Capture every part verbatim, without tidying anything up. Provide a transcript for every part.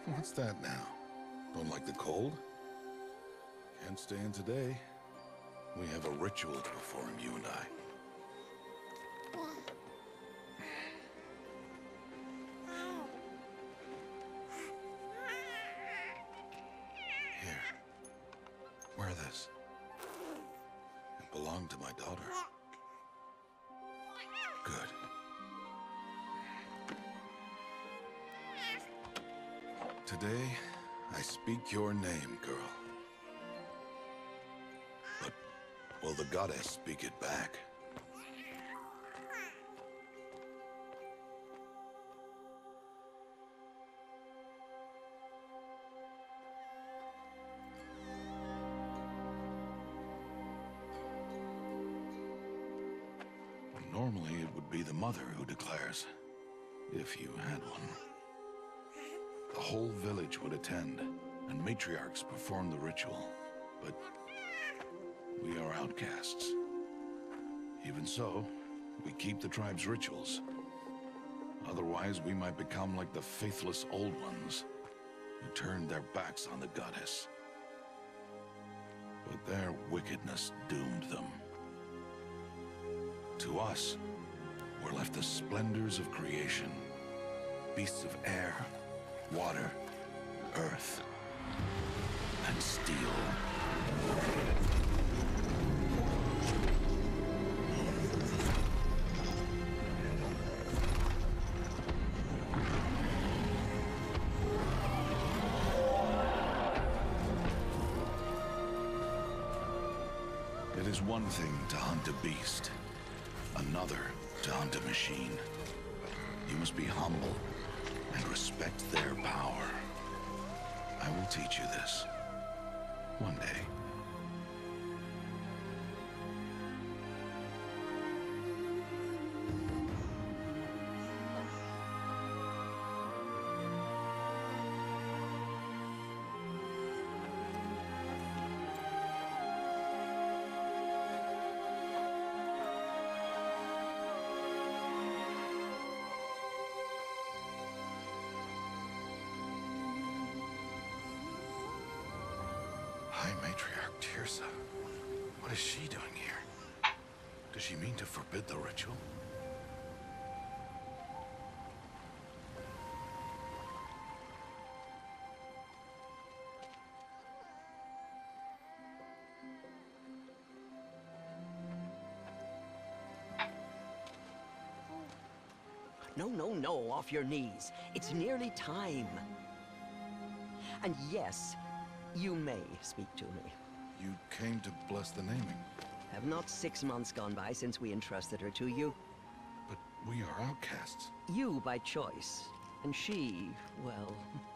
What's that now? Don't like the cold? Can't stay in today. We have a ritual to perform, you and I. Here. Wear this. It belonged to my daughter. Good. Today, I speak your name, girl. But will the goddess speak it back? Normally, it would be the mother who declares, if you had one. The whole village would attend, and matriarchs perform the ritual. But we are outcasts. Even so, we keep the tribe's rituals. Otherwise, we might become like the faithless old ones, who turned their backs on the goddess. But their wickedness doomed them. To us, were left the splendors of creation. Beasts of air, water, earth, and steel. It is one thing to hunt a beast, another to hunt a machine. You must be humble and respect their power. I will teach you this. One day. High Matriarch Teersa. What is she doing here? Does she mean to forbid the ritual? No, no, no, off your knees. It's nearly time. And yes, you may speak to me. You came to bless the naming. Have not six months gone by since we entrusted her to you? But we are outcasts. You by choice, and she, well...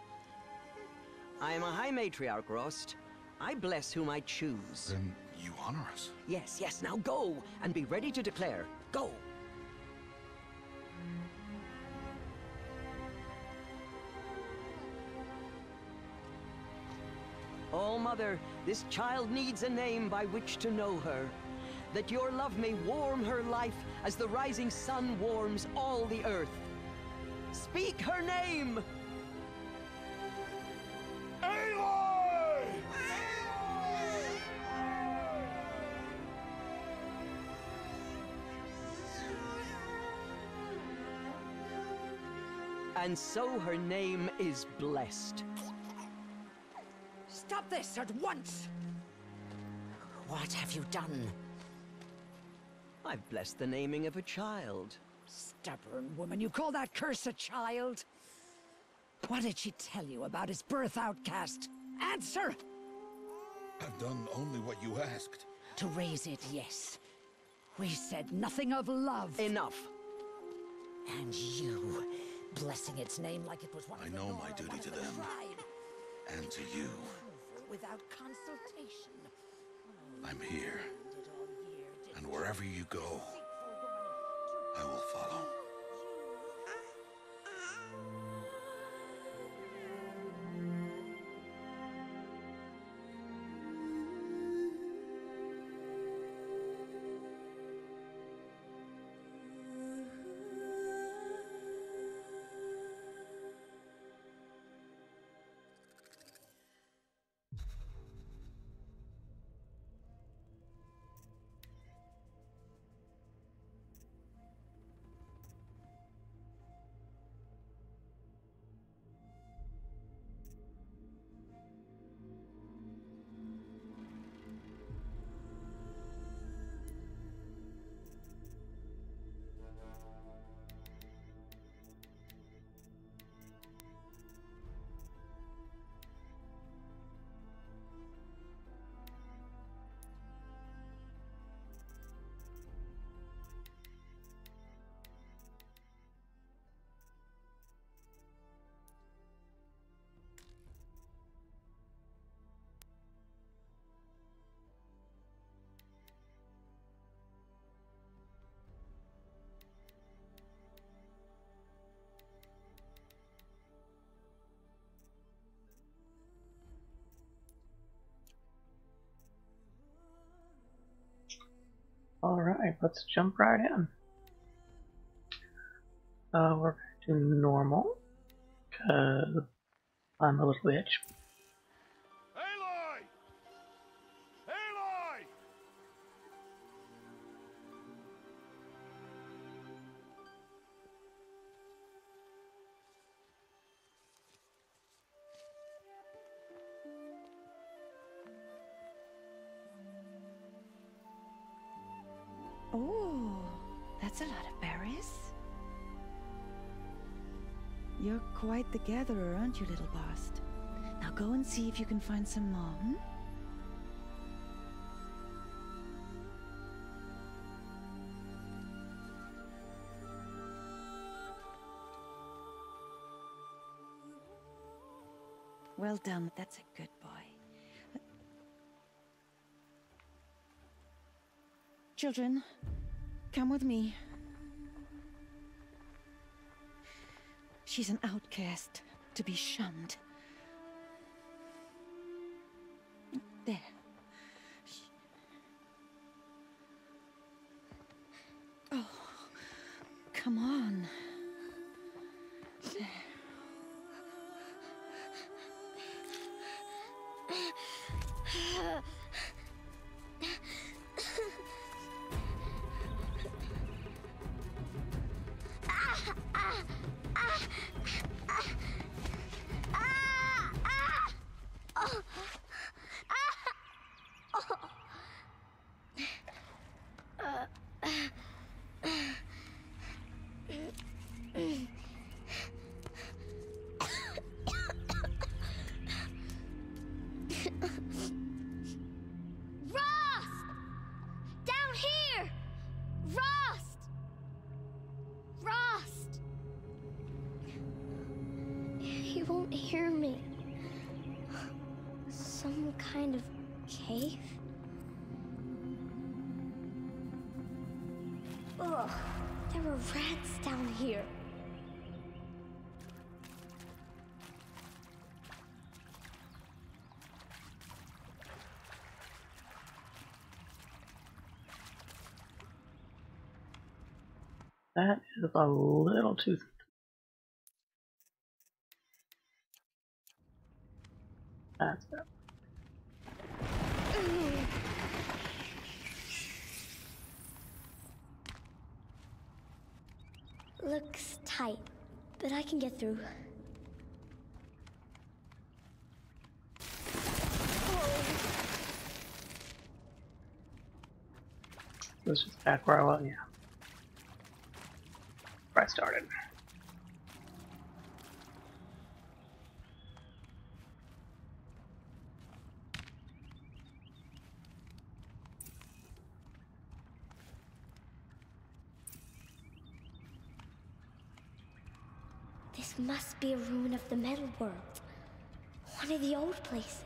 I am a High Matriarch, Rost. I bless whom I choose. Then you honor us. Yes, yes, now go, and be ready to declare. Go! Oh, Mother, this child needs a name by which to know her. That your love may warm her life as the rising sun warms all the earth. Speak her name! Aloy! And so her name is blessed. Stop this at once! What have you done? I've blessed the naming of a child. Stubborn woman, you call that curse a child? What did she tell you about his birth, outcast? Answer! I've done only what you asked. To raise it, yes. We said nothing of love. Enough. And you, blessing its name like it was one I of the know Nora, my duty one of to the them. tribe. And to you. Without consultation. I'm here. Did all year, did And wherever you go, faithful woman I will follow. Alright, let's jump right in. Uh, we're going to normal, because I'm a little itch. Aloy! Aloy! Oh, that's a lot of berries. You're quite the gatherer, aren't you, little Bast? Now go and see if you can find some more, hmm? Well done, that's a good boy. Children, come with me. She's an outcast, to be shunned. There. She... Oh, come on. There. He won't hear me. Some kind of cave? Ugh, there were rats down here. That is a little too... That's it. Looks tight, but I can get through. This is back where I was, yeah. Where I started. This must be a ruin of the Metal World. One of the old places.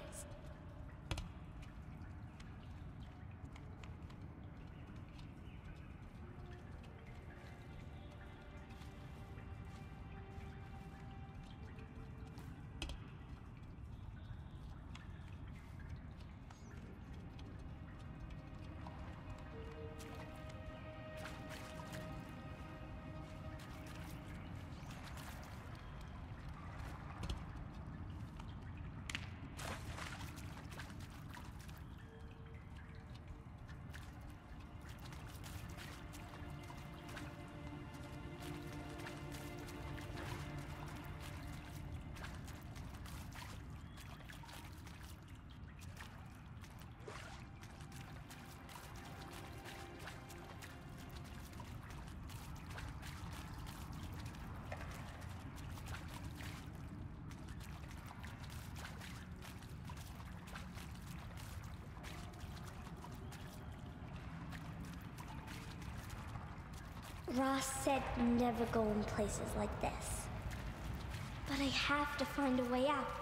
Ross said never go in places like this. But I have to find a way out.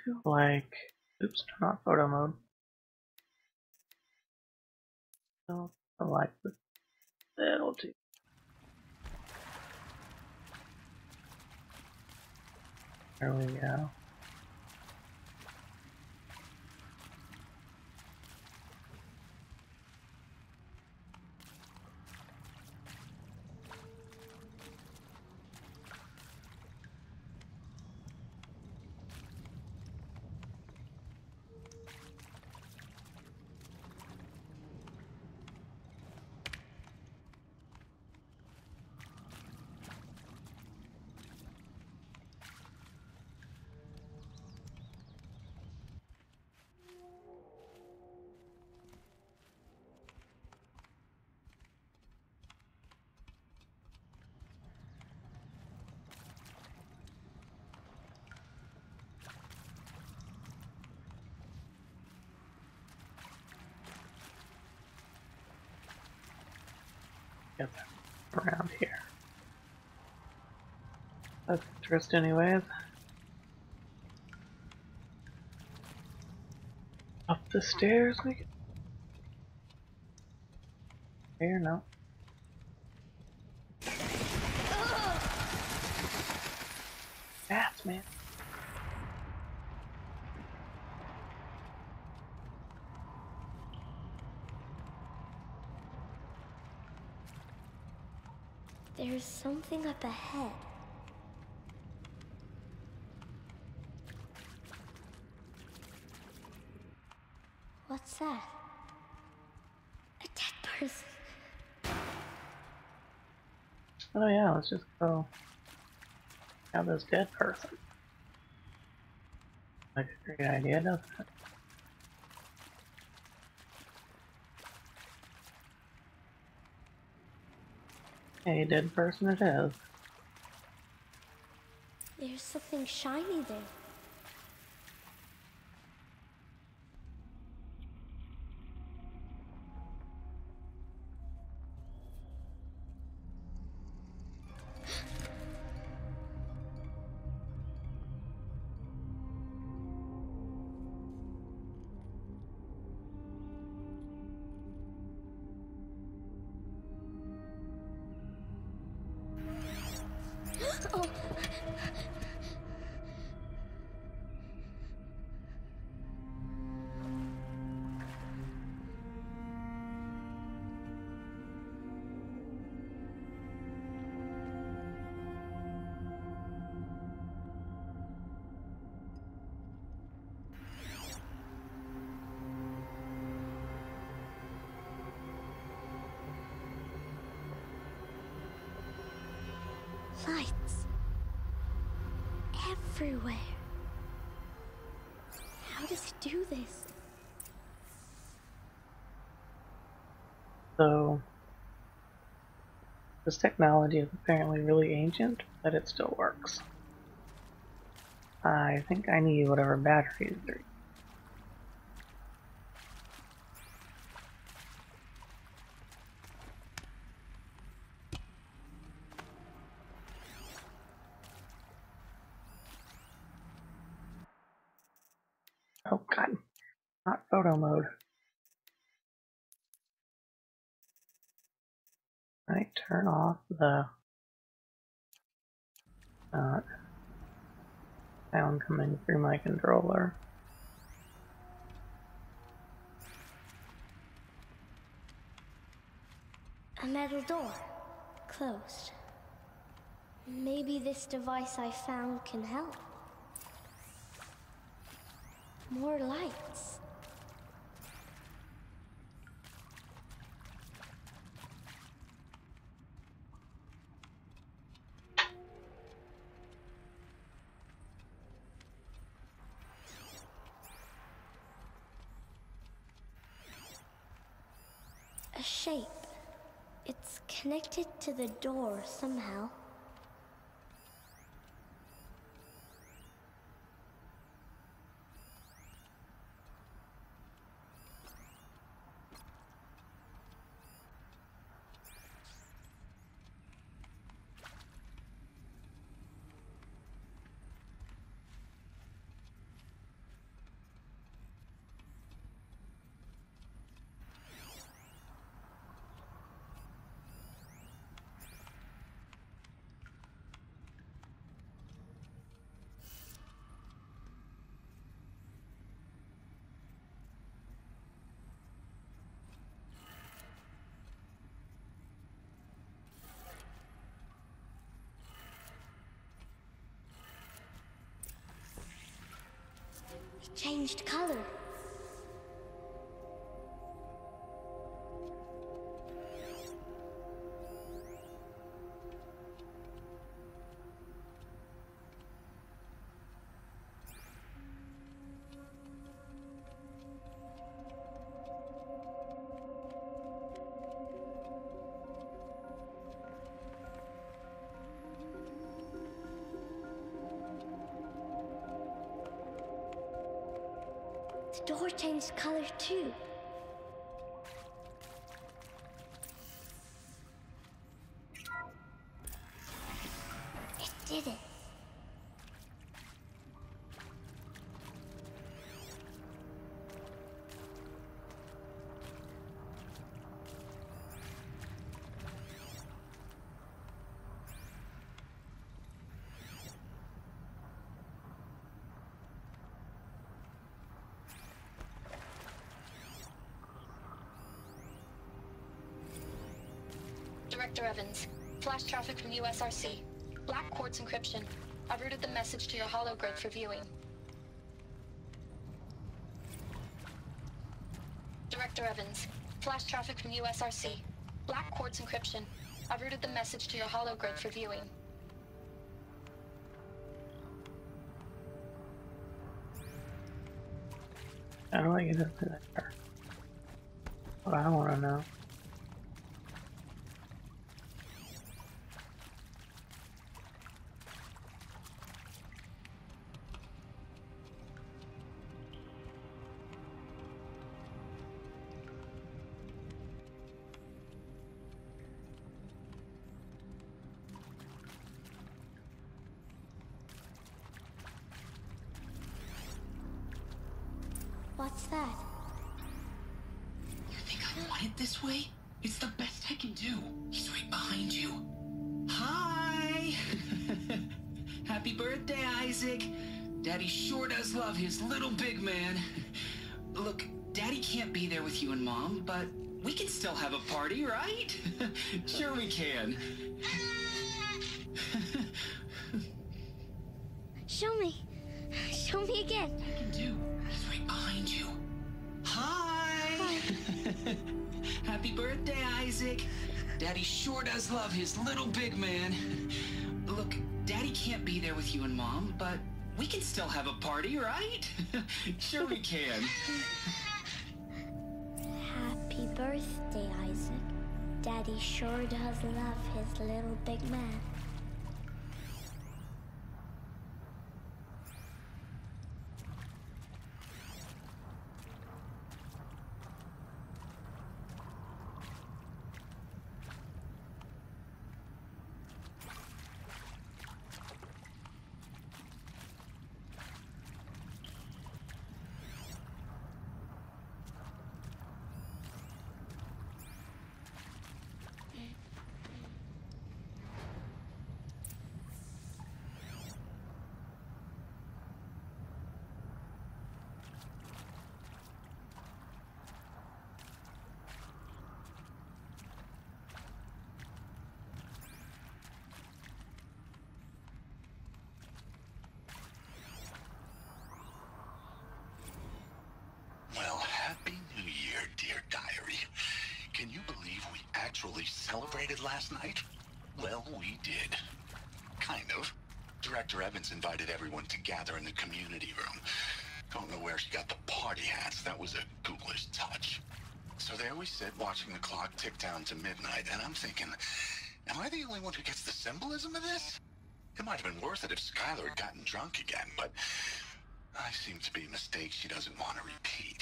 feel like, oops, turn off photo mode. I feel like that'll do. There we go. Get that around here. That's interest anyways. Up the stairs we go. Here, no. Bats, man. There's something up ahead. What's that? A dead person. Oh yeah, let's just go have this dead person. Like a great idea, doesn't it? A dead person it is. There's something shiny there. Oh. Lights. Everywhere. How does he do this? So, this technology is apparently really ancient, but it still works. I think I need whatever batteries are. Oh god, not photo mode. Right, turn off the uh, sound coming through my controller. A metal door. Closed. Maybe this device I found can help. More lights. A shape. It's connected to the door somehow. It changed color. The door changed color too. It did it. Director Evans, flash traffic from U S R C. Black Quartz encryption. I've routed the message to your hologrid for viewing. Director Evans, flash traffic from U S R C. Black Quartz encryption. I've routed the message to your hologrid for viewing. How do I get into there? What I want to know. What's that? You think I want it this way? It's the best I can do. He's right behind you. Hi! Happy birthday, Isaac. Daddy sure does love his little big man. Look, Daddy can't be there with you and Mom, but we can still have a party, right? Sure we can. Show me. Show me again. I can do. He's right behind you. Hi! Happy birthday, Isaac. Daddy sure does love his little big man. Look, Daddy can't be there with you and Mom, but we can still have a party, right? Sure we can. Happy birthday, Isaac. Daddy sure does love his little big man. Well, Happy New Year, dear diary. Can you believe we actually celebrated last night? Well, we did. Kind of. Director Evans invited everyone to gather in the community room. Don't know where she got the party hats. That was a ghoulish touch. So there we sit, watching the clock tick down to midnight, and I'm thinking, am I the only one who gets the symbolism of this? It might have been worth it if Skylar had gotten drunk again, but I seem to be a mistake she doesn't want to repeat.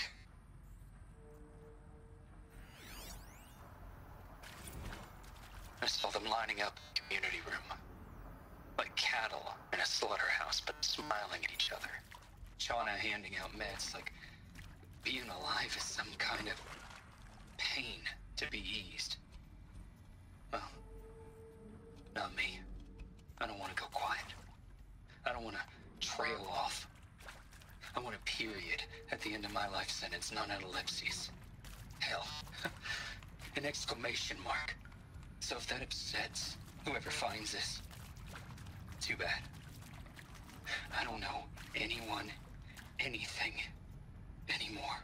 I saw them lining up in the community room. Like cattle in a slaughterhouse, but smiling at each other. Shauna handing out meds like being alive is some kind of pain to be eased. Well, not me. I don't want to go quiet. I don't want to trail off. I want a period at the end of my life sentence, not an ellipses. Hell, an exclamation mark. So if that upsets whoever finds this, too bad. I don't know anyone anything anymore.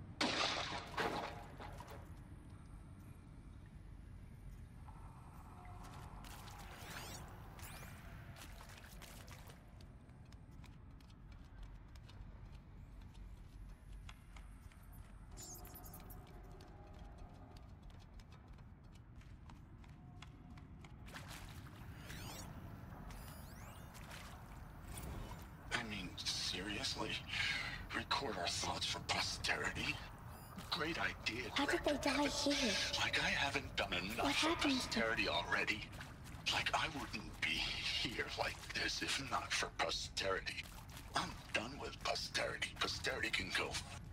I mean, seriously? Record our thoughts for posterity? Great idea, How did they Director die Evans. here? Like I haven't done enough What for happened? posterity already. Like I wouldn't be here like this if not for posterity. I'm done with posterity. Posterity can go.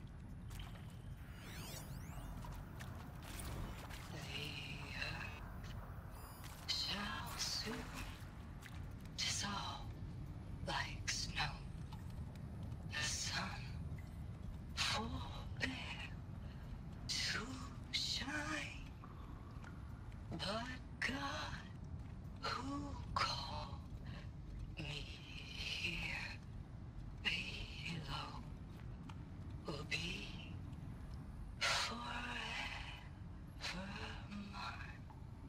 Shall soon dissolve like snow. The sun forbear to shine, but God who called me here below will be forever mine.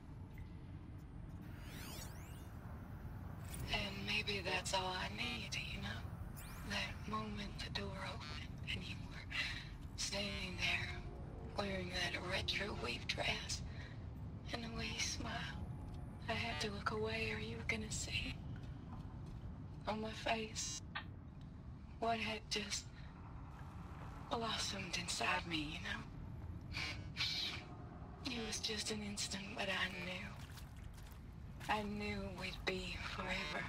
And maybe that's all I need, you know? That moment the door opened and you were standing there wearing that retro wave dress and the way you smiled. I had to look away or you were gonna see on my face what had just blossomed inside me, you know? It was just an instant, but I knew. I knew we'd be forever.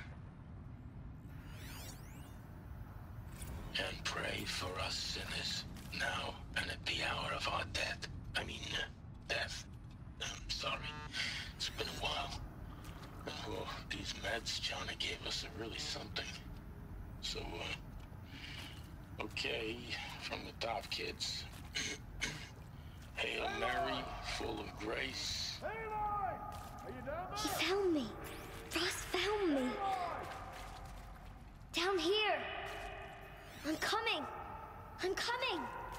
And pray for us sinners, now and at the hour of our death. I mean, uh, death. I'm sorry. It's been a while. Oh, these meds Johnny gave us are really something. So, uh, okay, from the top, kids. Hail Mary, full of grace. He found me. Ross found me. Down here. I'm coming. I'm coming.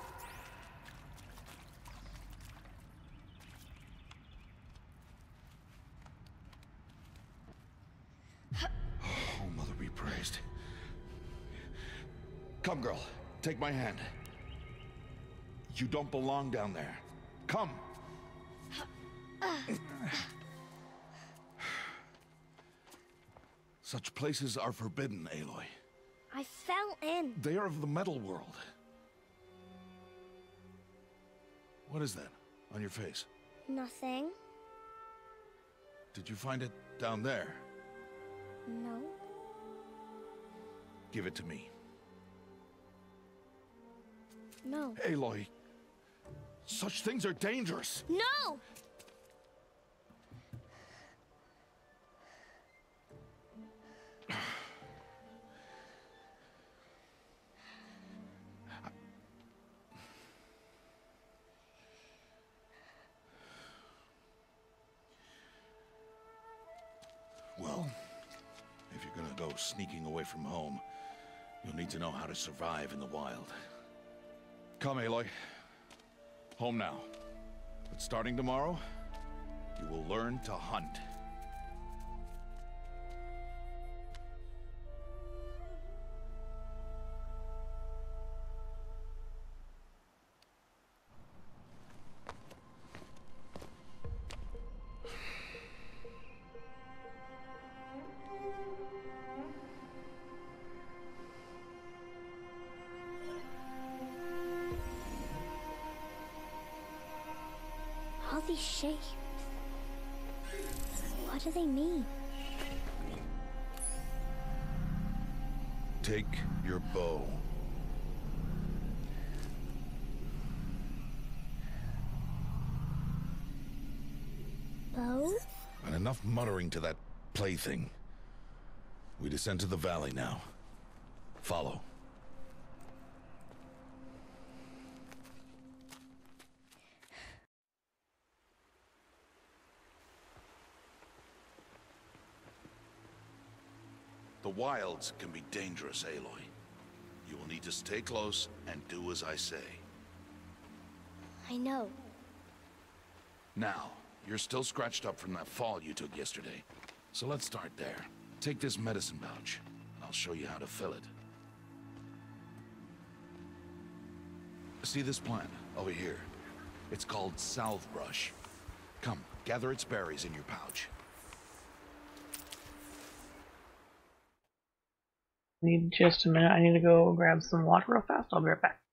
Oh, Mother be praised. Come, girl. Take my hand. You don't belong down there. Come. Such places are forbidden, Aloy. I fell in. They are of the metal world. What is that on your face? Nothing. Did you find it down there? No. Give it to me. No. Aloy, such things are dangerous. No! Well, if you're gonna go sneaking away from home, you'll need to know how to survive in the wild. Come, Aloy. Home now. But starting tomorrow, you will learn to hunt. All these shapes. What do they mean? Take your bow. Bow? And enough muttering to that plaything. We descend to the valley now. Follow. The wilds can be dangerous, Aloy. You will You'll need to stay close and do as I say. I know. Now, you're still scratched up from that fall you took yesterday. So let's start there. Take this medicine pouch, and I'll show you how to fill it. See this plant over here? It's called salve brush. Come, gather its berries in your pouch. Need just a minute. I need to go grab some water real fast. I'll be right back.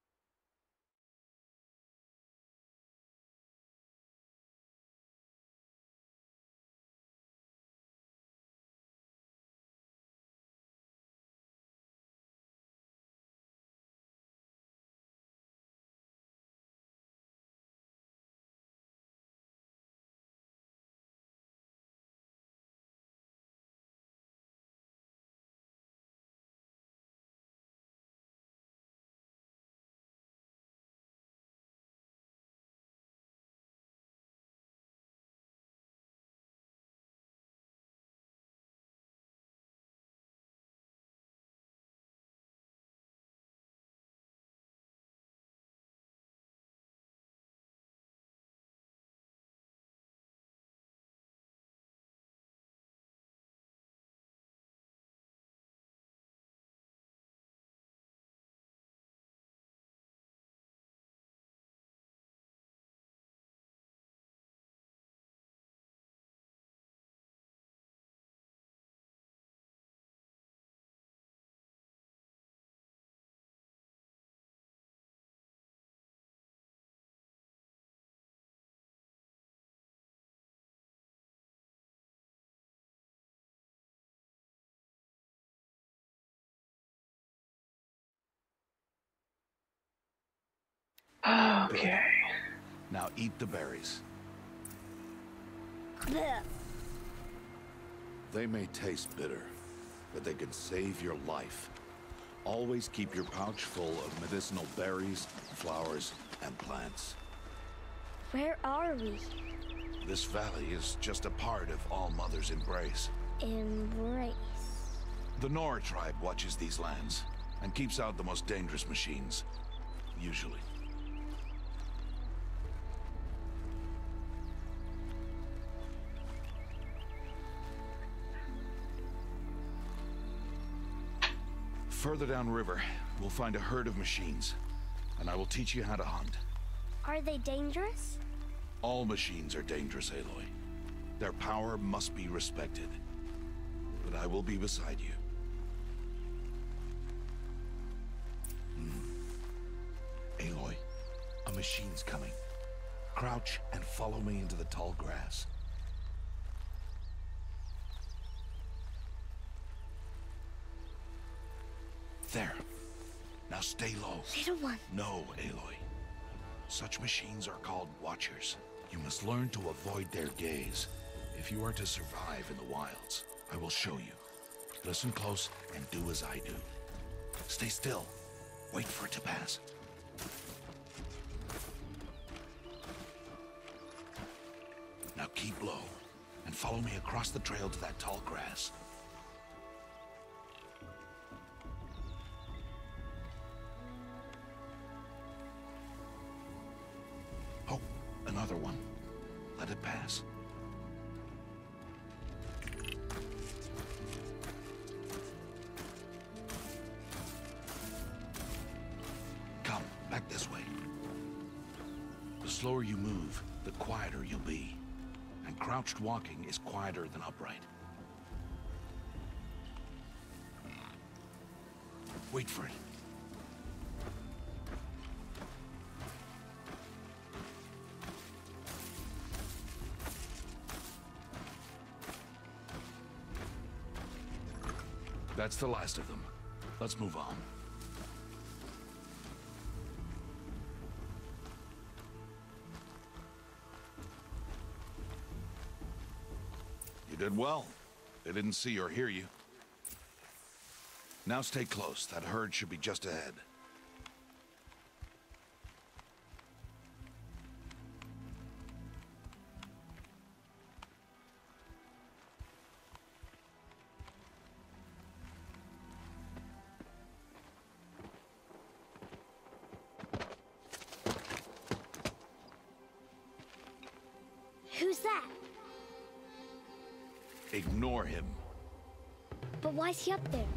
Okay. Now eat the berries. Blech. They may taste bitter, but they can save your life. Always keep your pouch full of medicinal berries, flowers, and plants. Where are we? This valley is just a part of All Mother's embrace. Embrace. The Nora tribe watches these lands and keeps out the most dangerous machines, usually. Further downriver, we'll find a herd of machines, and I will teach you how to hunt. Are they dangerous? All machines are dangerous, Aloy. Their power must be respected. But I will be beside you. Hmm. Aloy, a machine's coming. Crouch and follow me into the tall grass. There. Now stay low. Little one. No, Aloy. Such machines are called Watchers. You must learn to avoid their gaze if you are to survive in the wilds. I will show you. Listen close and do as I do. Stay still. Wait for it to pass. Now keep low and follow me across the trail to that tall grass. Oh, another one. Let it pass. Come, back this way. The slower you move, the quieter you'll be. And crouched walking is quieter than upright. Wait for it. That's the last of them. Let's move on. You did well. They didn't see or hear you. Now stay close. That herd should be just ahead. that? Ignore him. But why's he up there?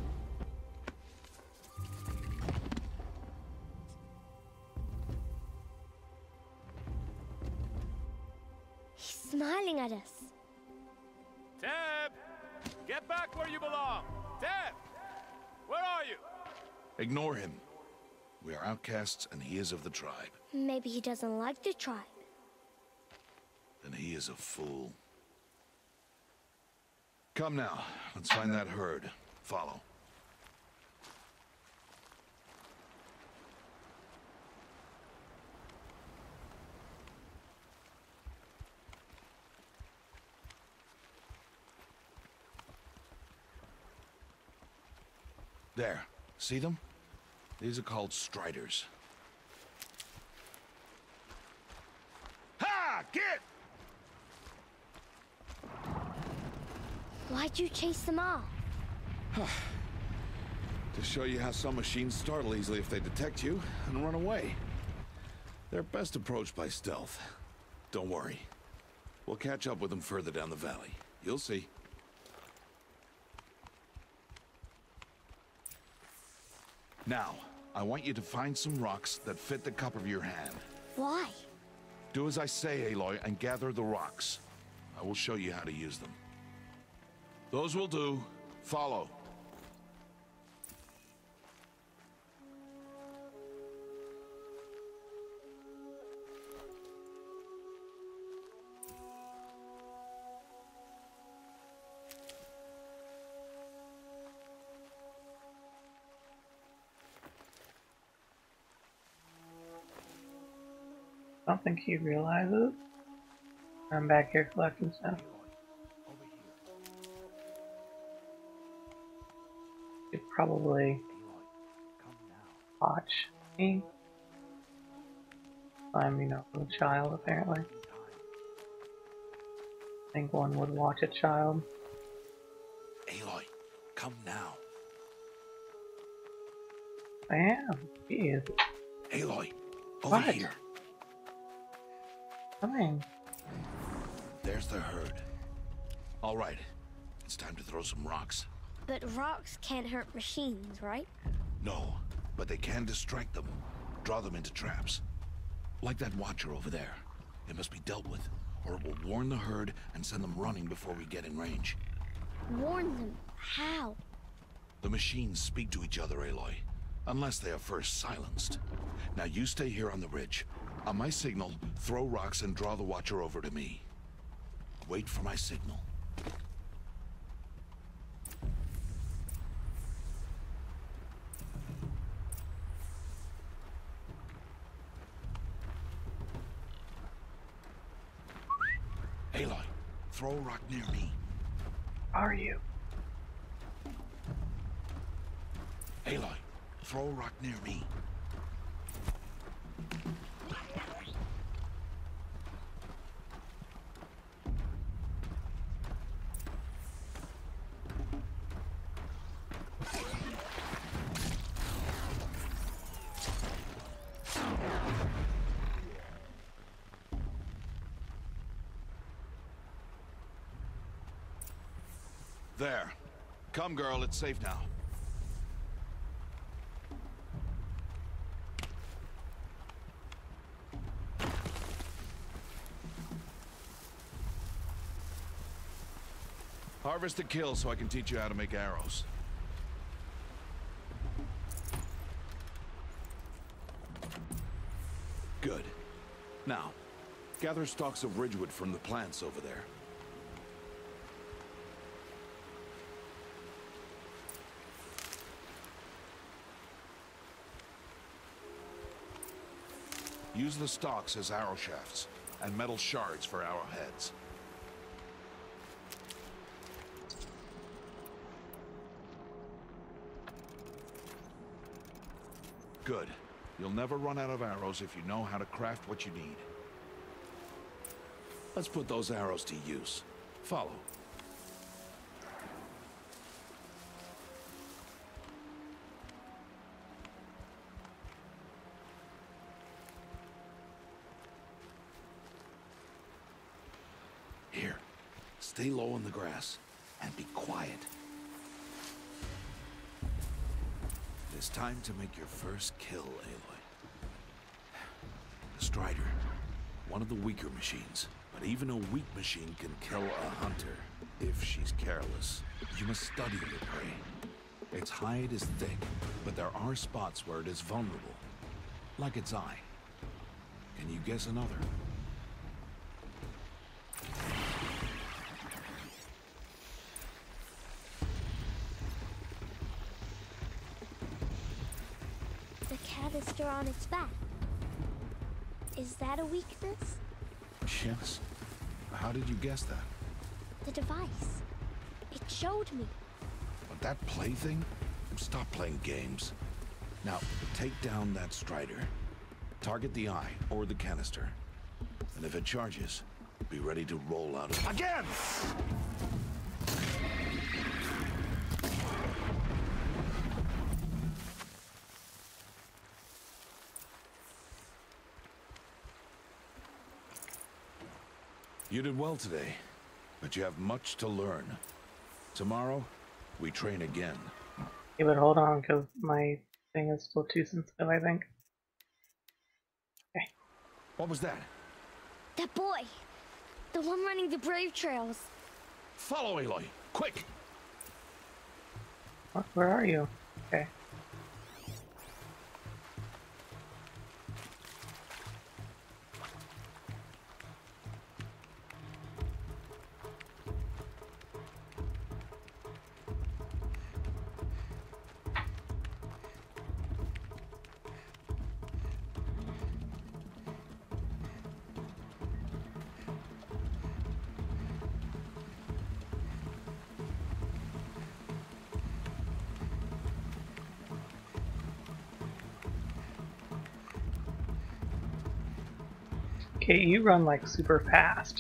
He's smiling at us. Teb! Get back where you belong! Teb! Where are you? Ignore him. We are outcasts, and he is of the tribe. Maybe he doesn't like the tribe. Then he is a fool. Come now, let's find that herd. Follow. There. See them? These are called striders. Ha! Get! Why'd you chase them off? To show you how some machines startle easily if they detect you and run away. They're best approached by stealth. Don't worry. We'll catch up with them further down the valley. You'll see. Now, I want you to find some rocks that fit the cup of your hand. Why? Do as I say, Aloy, and gather the rocks. I will show you how to use them. Those will do. Follow. I don't think he realizes I'm back here collecting stuff. He'd probably watch me. I'm, you know, a child apparently. I think one would watch a child. Aloy, come now. I am. Jeez. Aloy, over What? here. Coming. There's the herd. All right, it's time to throw some rocks. But rocks can't hurt machines, right? No, but they can distract them, draw them into traps. Like that watcher over there. It must be dealt with, or it will warn the herd and send them running before we get in range. Warn them? How? The machines speak to each other, Aloy, unless they are first silenced. Now you stay here on the ridge. On my signal, throw rocks and draw the watcher over to me. Wait for my signal. Aloy, throw a rock near me. Are you? Aloy, throw a rock near me. There. Come, girl, it's safe now. Harvest a kill so I can teach you how to make arrows. Good. Now, gather stalks of ridgewood from the plants over there. Use the stalks as arrow shafts, and metal shards for arrowheads. Good. You'll never run out of arrows if you know how to craft what you need. Let's put those arrows to use. Follow. stay low on the grass and be quiet. It's time to make your first kill, Aloy. The Strider. One of the weaker machines. But even a weak machine can kill a hunter, if she's careless. You must study your prey. Its hide is thick, but there are spots where it is vulnerable. Like its eye. Can you guess another? The canister on its back. Is that a weakness? Yes. How did you guess that? The device. It showed me. But that plaything? Stop playing games. Now, take down that Strider. Target the eye or the canister. And if it charges, be ready to roll out of- Again! You did well today, but you have much to learn. Tomorrow, we train again. Yeah, but hold on, because my thing is still too sensitive, I think. Okay. What was that? That boy. The one running the brave trails. Follow Aloy, quick! What? Where are you? Okay. Okay, you run like super fast.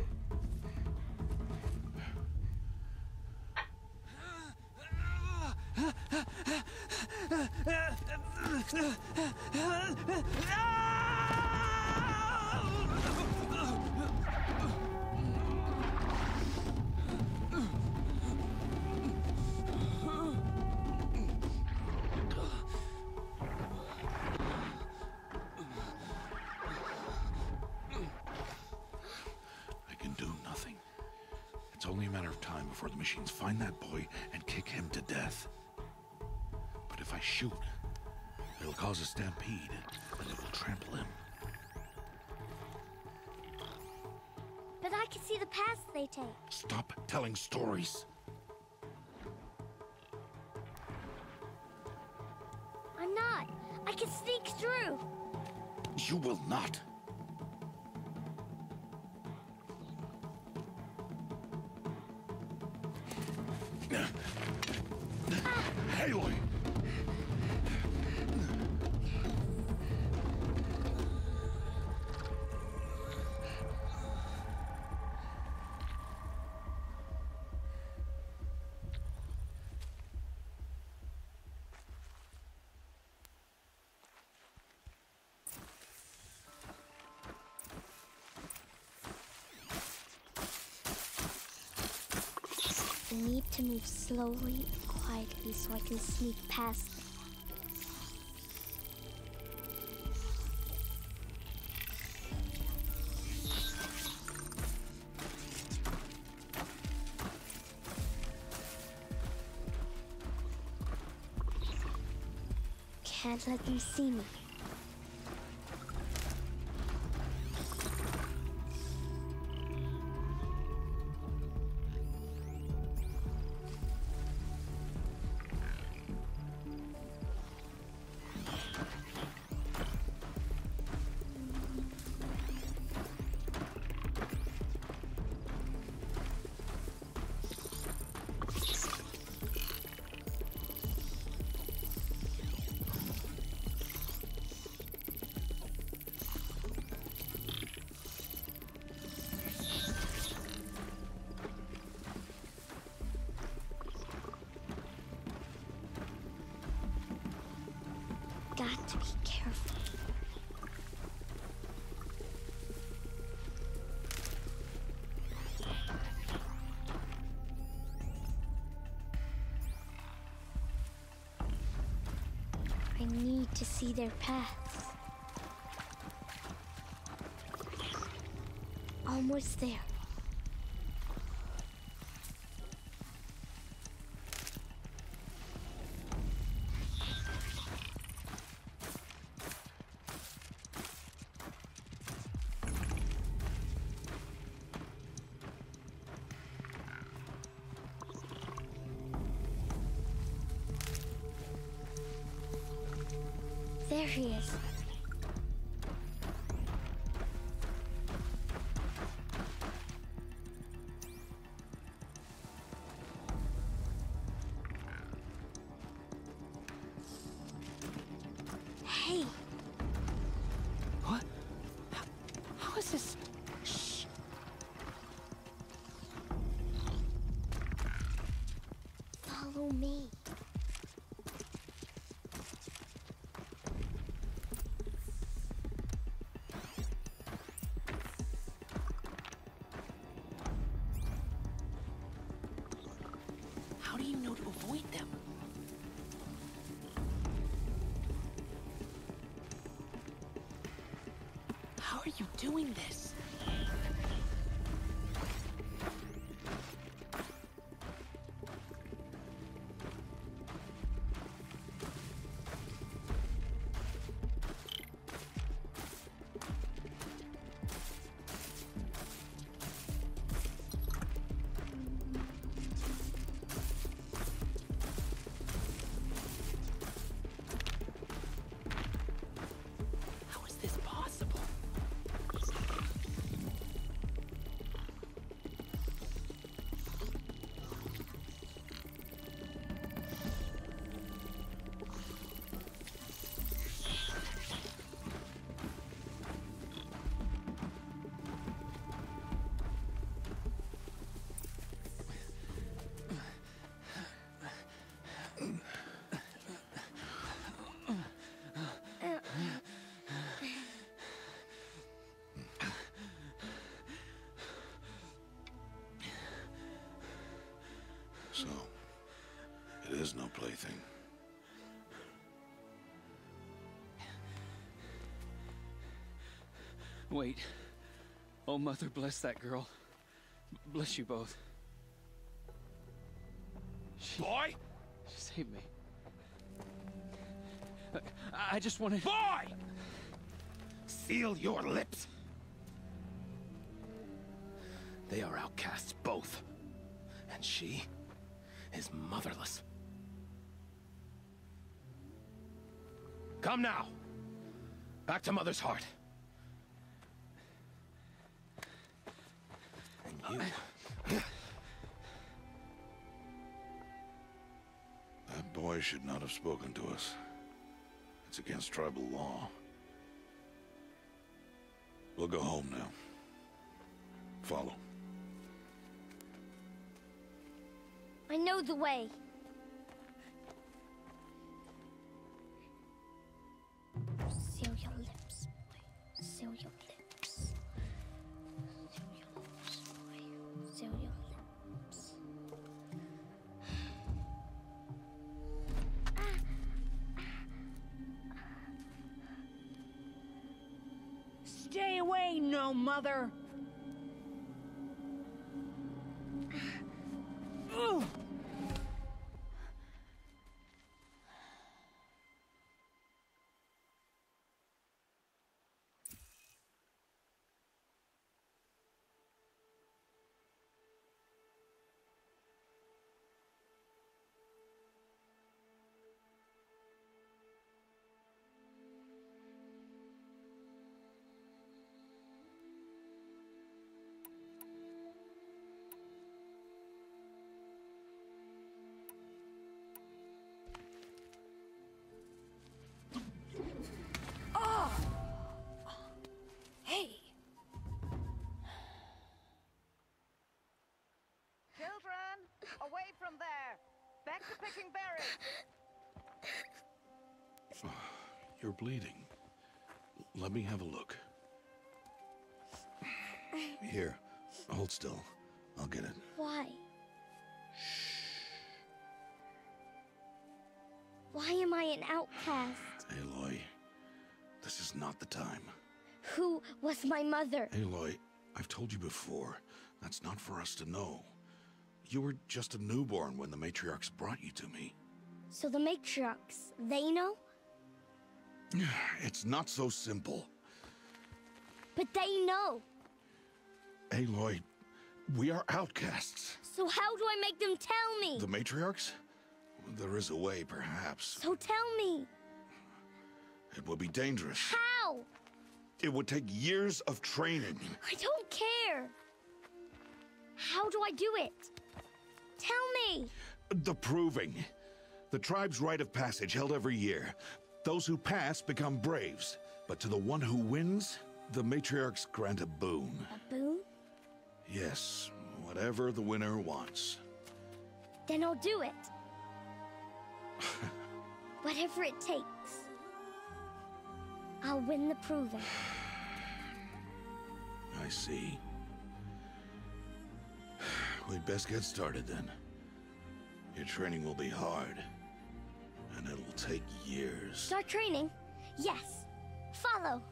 It's only a matter of time before the machines find that boy and kick him to death. But if I shoot, it'll cause a stampede, and it will trample him. But I can see the paths they take. Stop telling stories. I'm not. I can sneak through. You will not. Aloy! I need to move slowly and quietly so I can sneak past them. Can't let them see me. to see their paths. Almost there. There he is. Hey. What? How, how is this? Shh. Follow me. How do you know to avoid them? How are you doing this? How is this possible? So, it is no plaything. Wait. Oh, Mother, bless that girl. Bless you both. She, Boy! she saved me. I, I just wanted... Boy! Seal your lips. They are outcasts, both. And she is motherless. Come now. Back to Mother's heart. And you... That boy should not have spoken to us. It's against tribal law. We'll go home now. Follow. I know the way. Seal your lips, boy. Seal your lips. Seal your lips, boy. Seal your lips. Stay away, no mother! Ugh. Away from there! Back to picking berries! You're bleeding. Let me have a look. Here, hold still. I'll get it. Why? Why am I an outcast? Aloy, this is not the time. Who was my mother? Aloy, I've told you before, that's not for us to know. You were just a newborn when the matriarchs brought you to me. So the matriarchs, they know? It's not so simple. But they know. Aloy, we are outcasts. So how do I make them tell me? The matriarchs? There is a way, perhaps. So tell me. It would be dangerous. How? It would take years of training. I don't care. How do I do it? Tell me. The proving. The tribe's rite of passage held every year. Those who pass become braves. But to the one who wins, the matriarchs grant a boon. A boon? Yes, whatever the winner wants. Then I'll do it. Whatever it takes. I'll win the proving. I see. We'd best get started then. Your training will be hard. And it'll take years. Start training? Yes. Follow.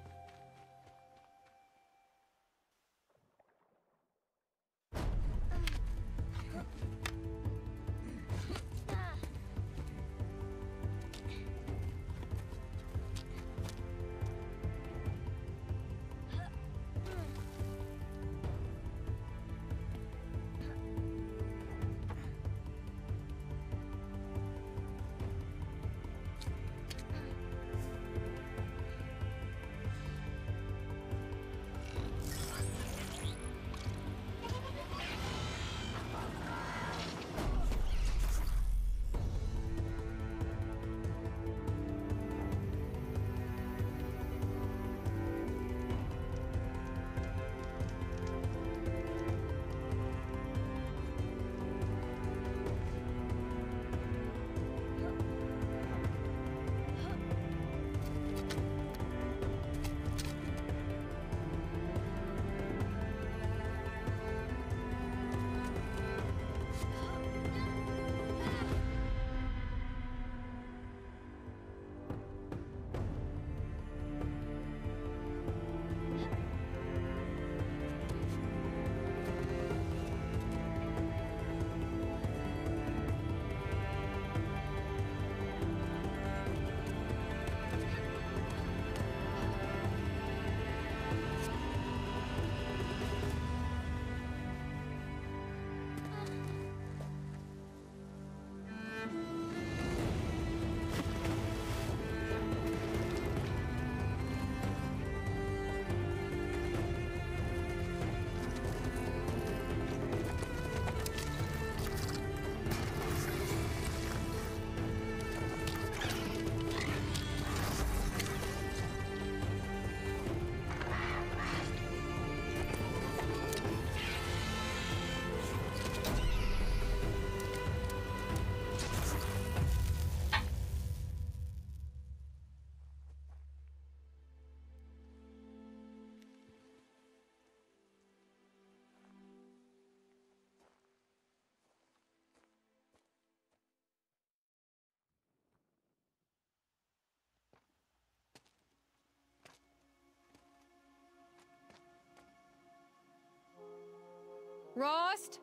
Rost?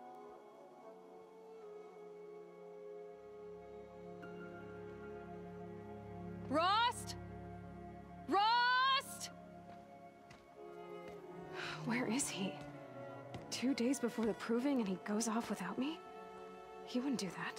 Rost? Rost? Where is he? Two days before the proving and he goes off without me? He wouldn't do that.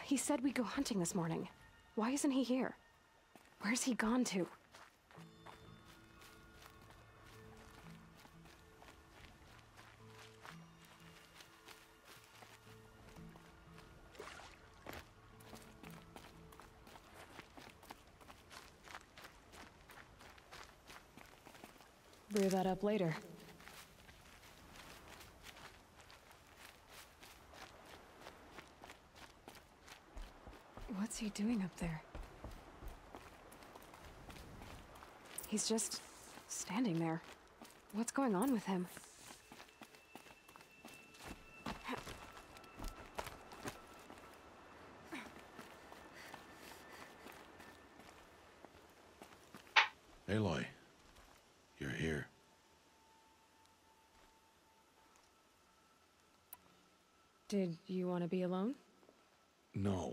He said we'd go hunting this morning. Why isn't he here? Where's he gone to? Brew that up later. What's he doing up there? He's just standing there. What's going on with him? Aloy, you're here. Did you want to be alone? No.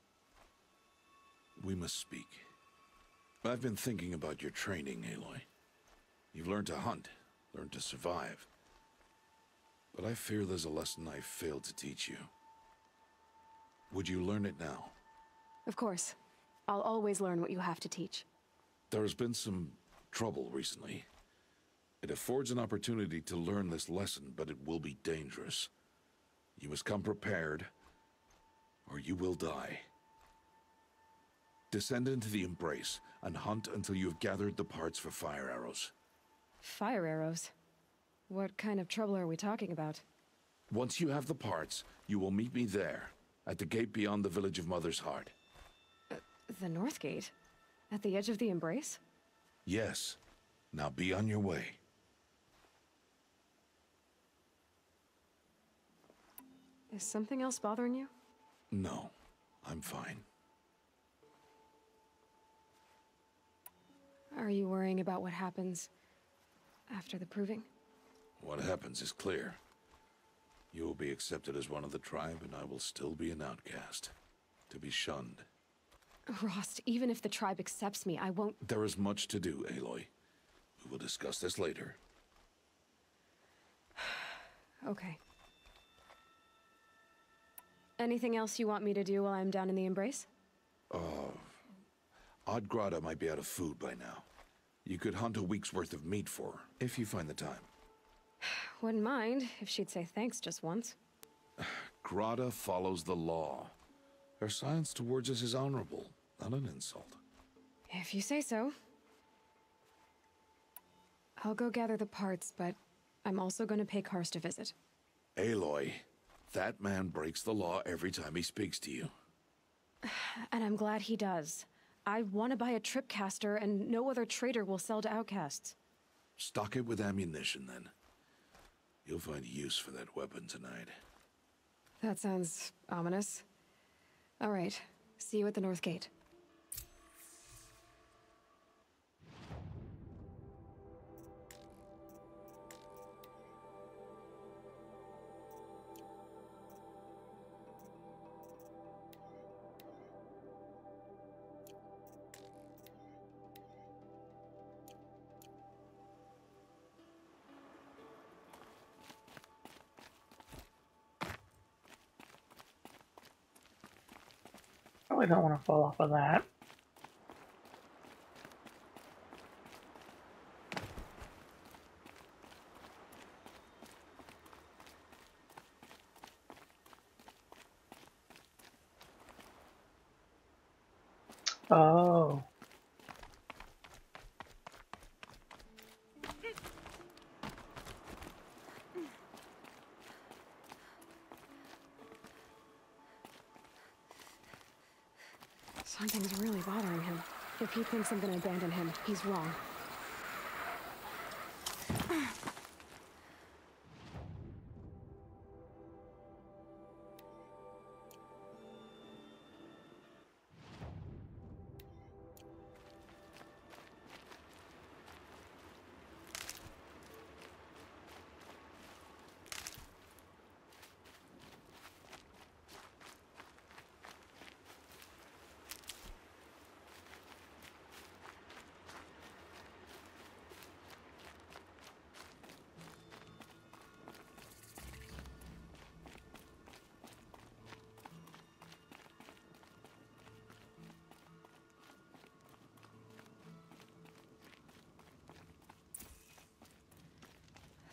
We must speak. I've been thinking about your training, Aloy. You've learned to hunt, learned to survive. But I fear there's a lesson I failed to teach you. Would you learn it now? Of course. I'll always learn what you have to teach. There has been some trouble recently. It affords an opportunity to learn this lesson, but it will be dangerous. You must come prepared, or you will die. Descend into the Embrace, and hunt until you have gathered the parts for fire arrows. Fire arrows? What kind of trouble are we talking about? Once you have the parts, you will meet me there, at the gate beyond the village of Mother's Heart. Uh, the North Gate? At the edge of the Embrace? Yes. Now be on your way. Is something else bothering you? No, I'm fine. Are you worrying about what happens after the proving? What happens is clear. You will be accepted as one of the tribe, and I will still be an outcast, to be shunned. Rost, even if the tribe accepts me, I won't— There is much to do, Aloy. We will discuss this later. Okay. Anything else you want me to do while I'm down in the Embrace? Uh, Odgrada might be out of food by now. You could hunt a week's worth of meat for her, if you find the time. Wouldn't mind if she'd say thanks just once. Grada follows the law. Her science towards us is honorable, not an insult. If you say so. I'll go gather the parts, but I'm also going to pay Karst a visit. Aloy, that man breaks the law every time he speaks to you. And I'm glad he does. I want to buy a tripcaster, and no other trader will sell to outcasts. Stock it with ammunition, then. You'll find use for that weapon tonight. That sounds ominous. All right. See you at the North Gate. Probably don't want to fall off of that. Oh. Something's really bothering him. If he thinks I'm gonna abandon him, he's wrong.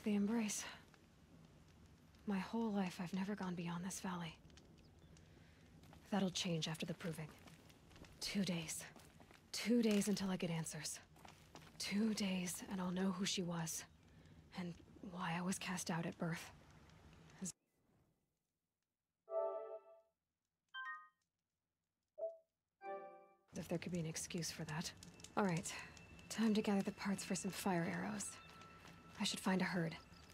the embrace. My whole life, I've never gone beyond this valley. That'll change after the proving. Two days. Two days until I get answers. Two days, and I'll know who she was. And why I was cast out at birth. As if there could be an excuse for that. All right. Time to gather the parts for some fire arrows. I should find a herd.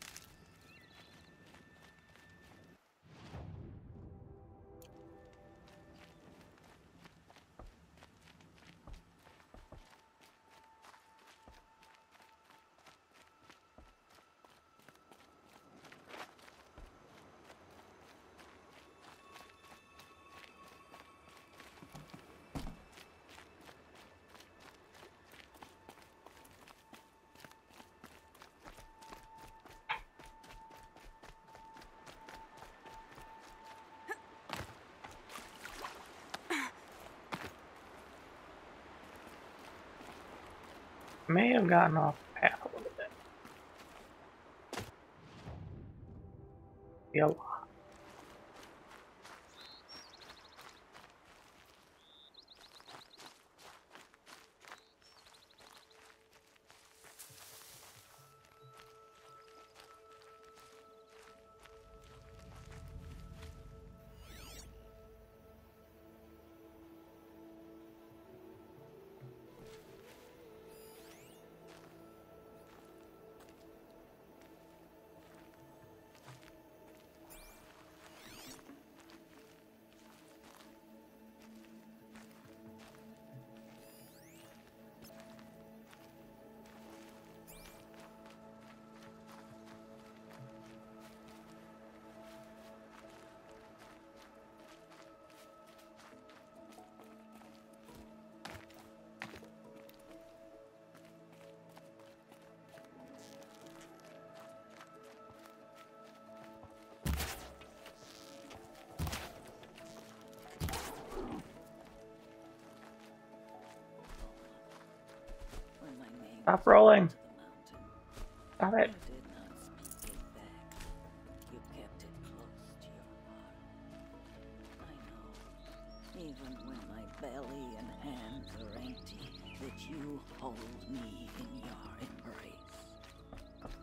May have gotten off path a little bit. Yo. Stop rolling. Stop it. You kept it close to your heart. I know, even when my belly and hands are empty, that you hold me in your embrace.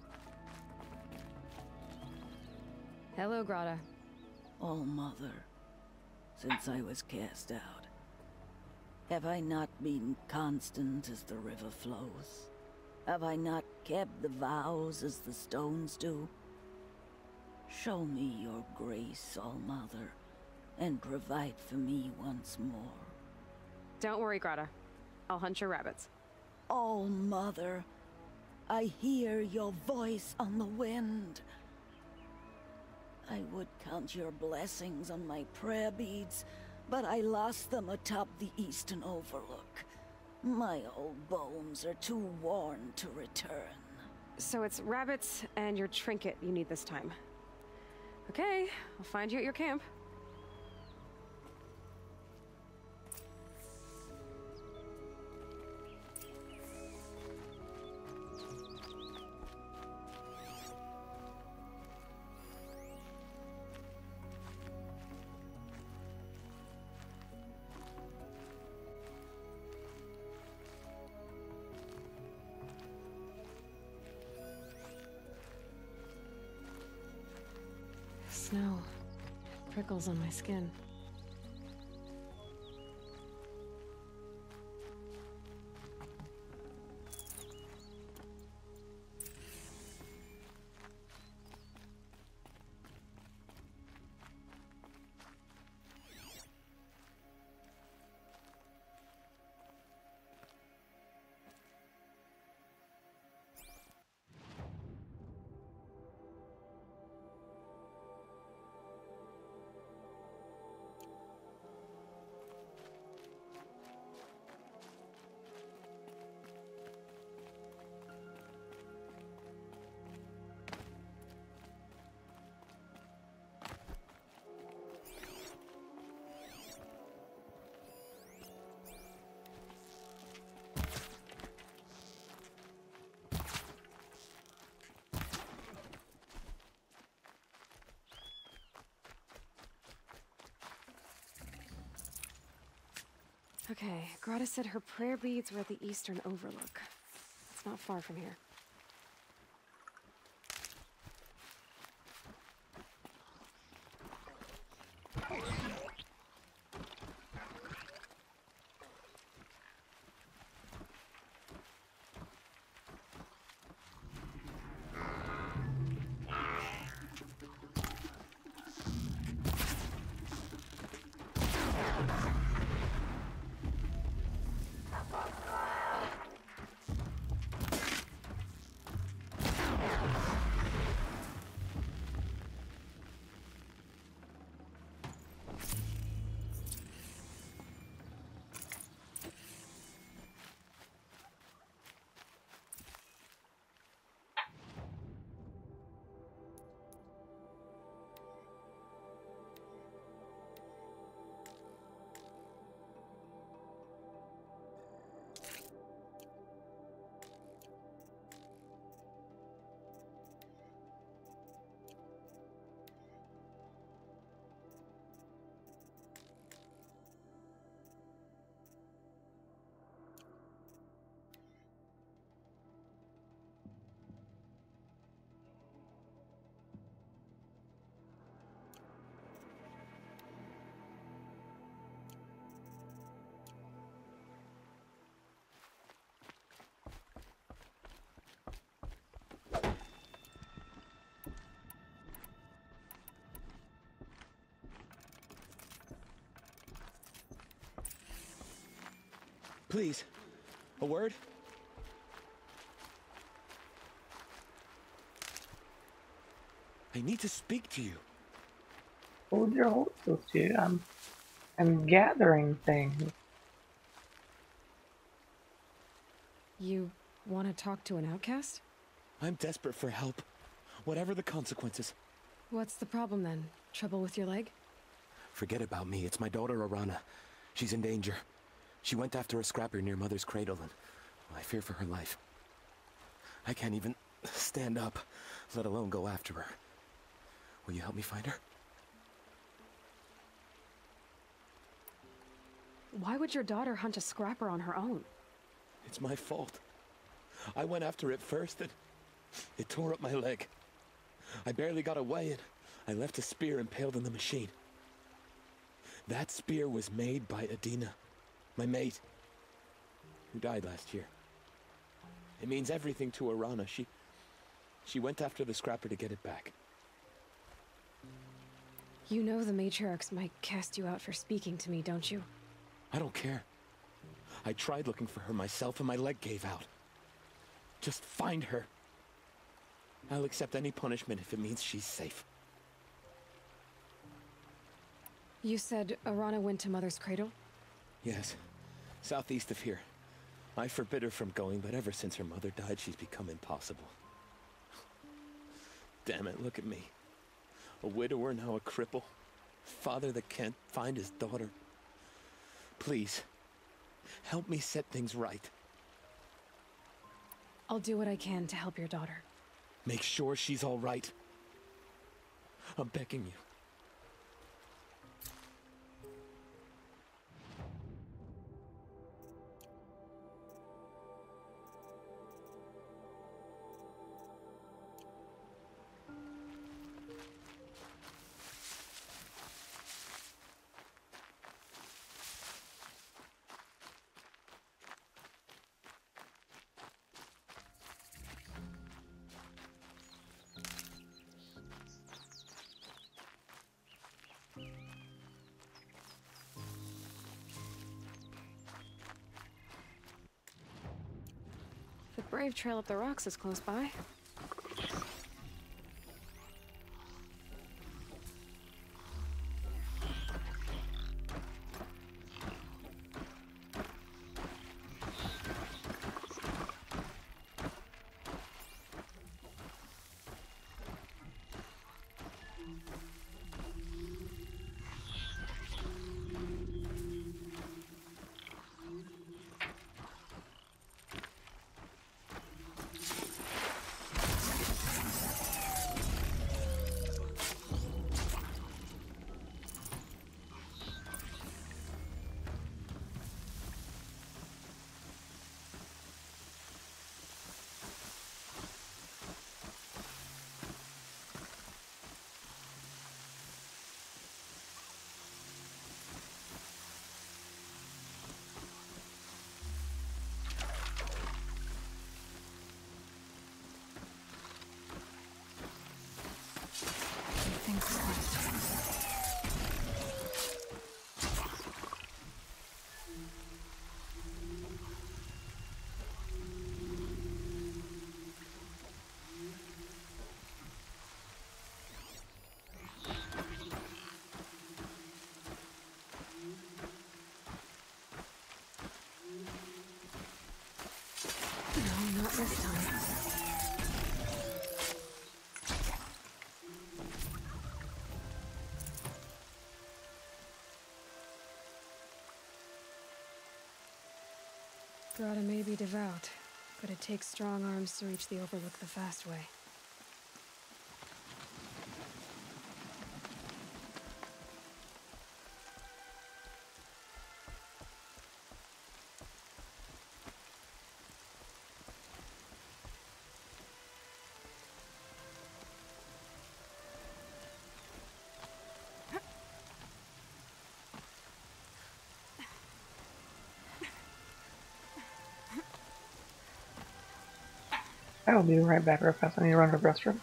Hello, Grata. Oh, Mother, since I was cast out, have I not been constant as the river flows? Have I not kept the vows as the stones do? Show me your grace, All-Mother, and provide for me once more. Don't worry, Grata. I'll hunt your rabbits. All-Mother, I hear your voice on the wind. I would count your blessings on my prayer beads, but I lost them atop the Eastern Overlook. My old bones are too worn to return. So it's rabbits and your trinket you need this time. Okay, I'll find you at your camp. Snow prickles on my skin. Okay, Grata said her prayer beads were at the Eastern Overlook. It's not far from here. Please, a word? I need to speak to you. Hold your horses, dude. I'm, I'm gathering things. You want to talk to an outcast? I'm desperate for help, whatever the consequences. What's the problem then? Trouble with your leg? Forget about me. It's my daughter, Arana. She's in danger. She went after a scrapper near Mother's cradle, and I fear for her life. I can't even stand up, let alone go after her. Will you help me find her? Why would your daughter hunt a scrapper on her own? It's my fault. I went after it first, and it tore up my leg. I barely got away, and I left a spear impaled in the machine. That spear was made by Adina, my mate, who died last year. It means everything to Arana. She... she went after the scrapper to get it back. You know the matriarchs might cast you out for speaking to me, don't you? I don't care. I tried looking for her myself and my leg gave out. Just find her. I'll accept any punishment if it means she's safe. You said Arana went to Mother's cradle? Yes. Southeast of here. I forbid her from going, but ever since her mother died, she's become impossible. Damn it, look at me. A widower, now a cripple. Father that can't find his daughter. Please, help me set things right. I'll do what I can to help your daughter. Make sure she's all right. I'm begging you. The Brave Trail up the rocks is close by. Not this time. Grata may be devout, but it takes strong arms to reach the Overlook the fast way. I will be right back real fast. I need to run to the restroom.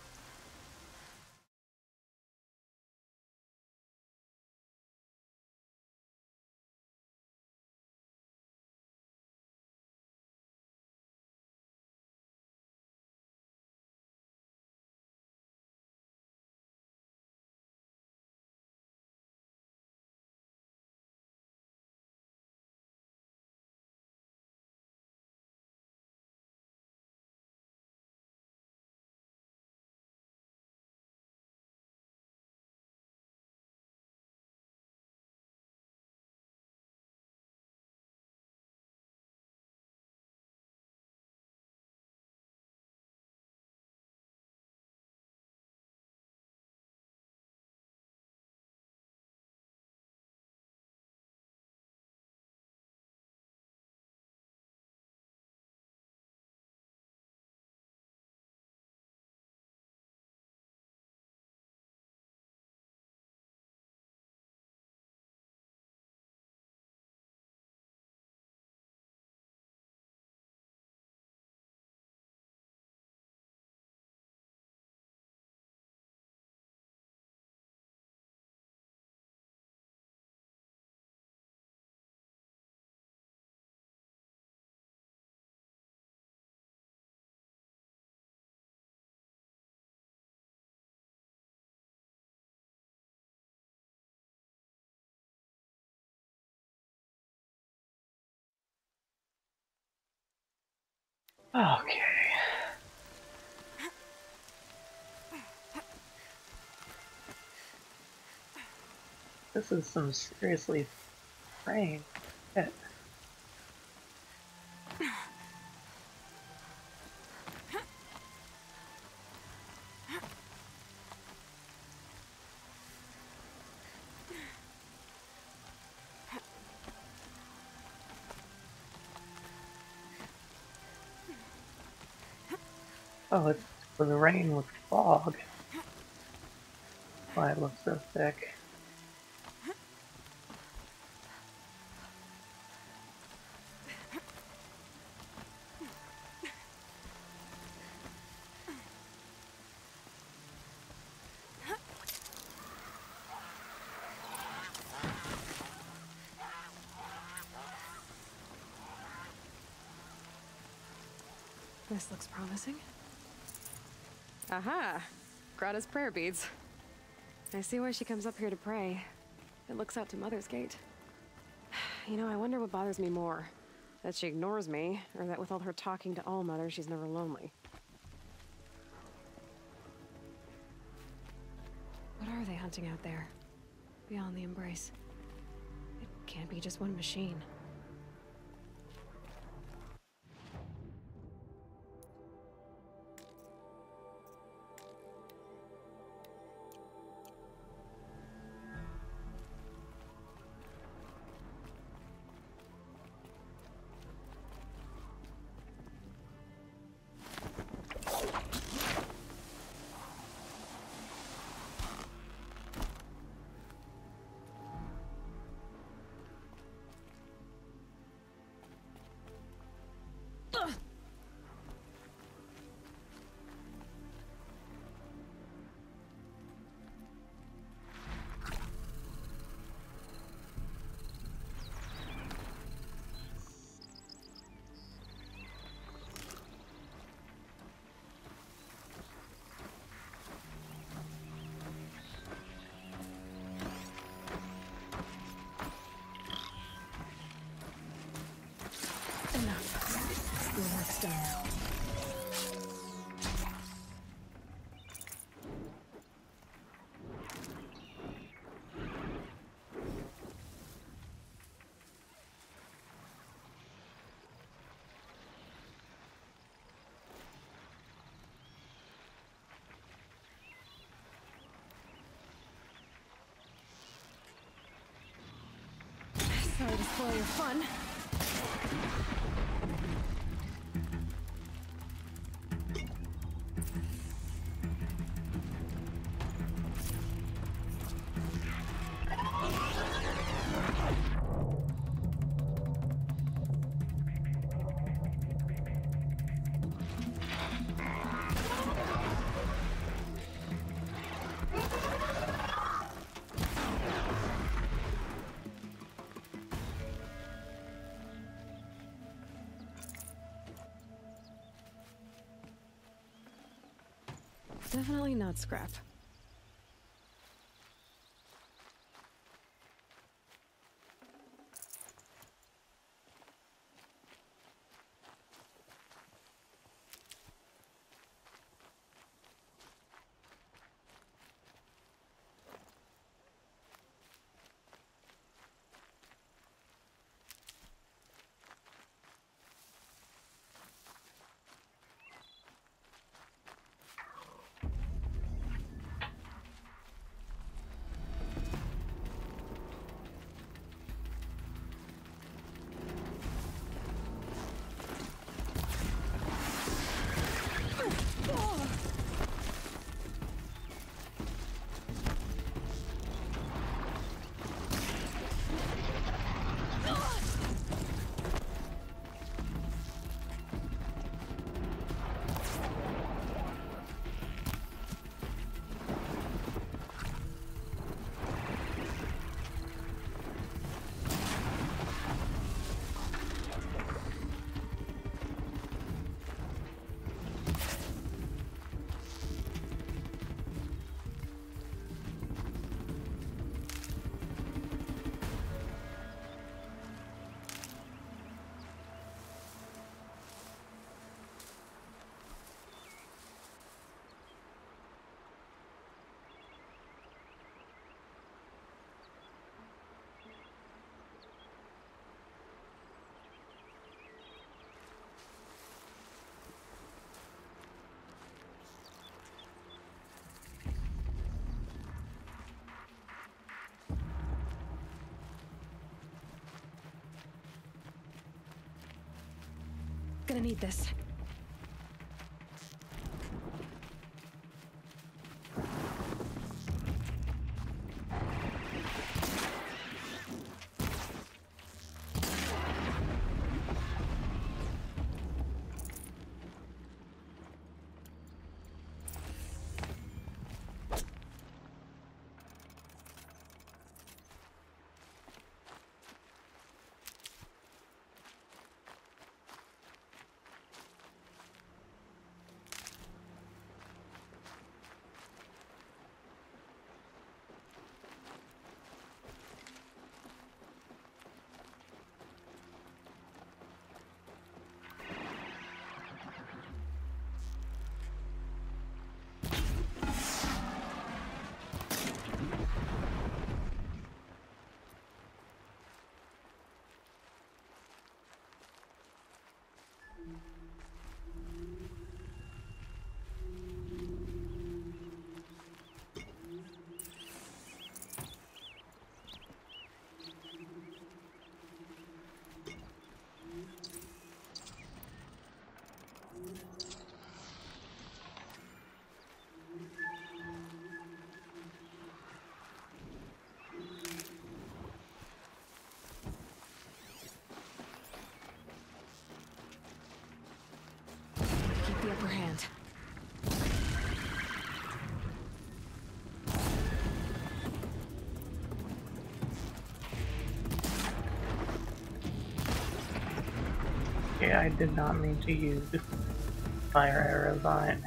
Okay. This is some seriously fraying shit. Oh, it's for the rain with fog. That's why it looks so thick. This looks promising. Aha! Grata's prayer beads. I see why she comes up here to pray. It looks out to Mother's Gate. You know, I wonder what bothers me more. That she ignores me, or that with all her talking to All-Mother, she's never lonely. What are they hunting out there? Beyond the Embrace? It can't be just one machine. Enough. Your work's done now. Sorry to spoil your fun. Definitely not scrap. Gonna need this. The upper hand. Okay, I did not mean to use fire arrows on it.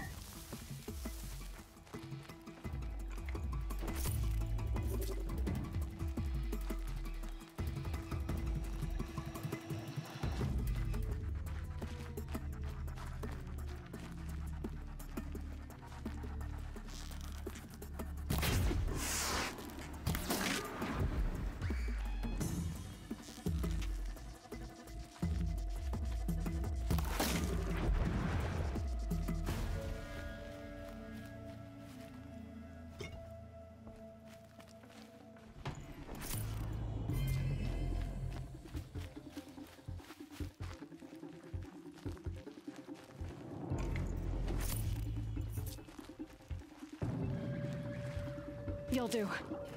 You'll do.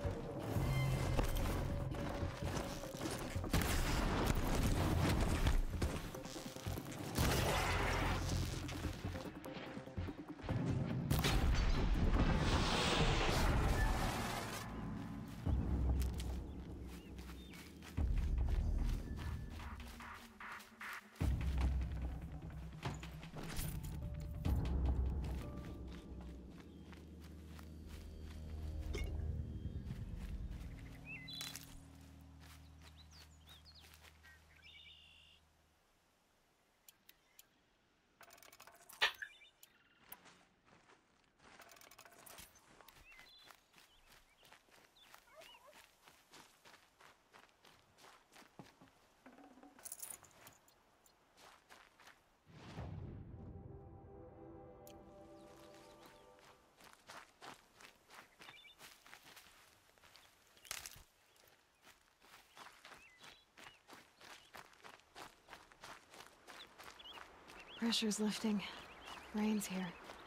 Pressure's lifting. Rain's here.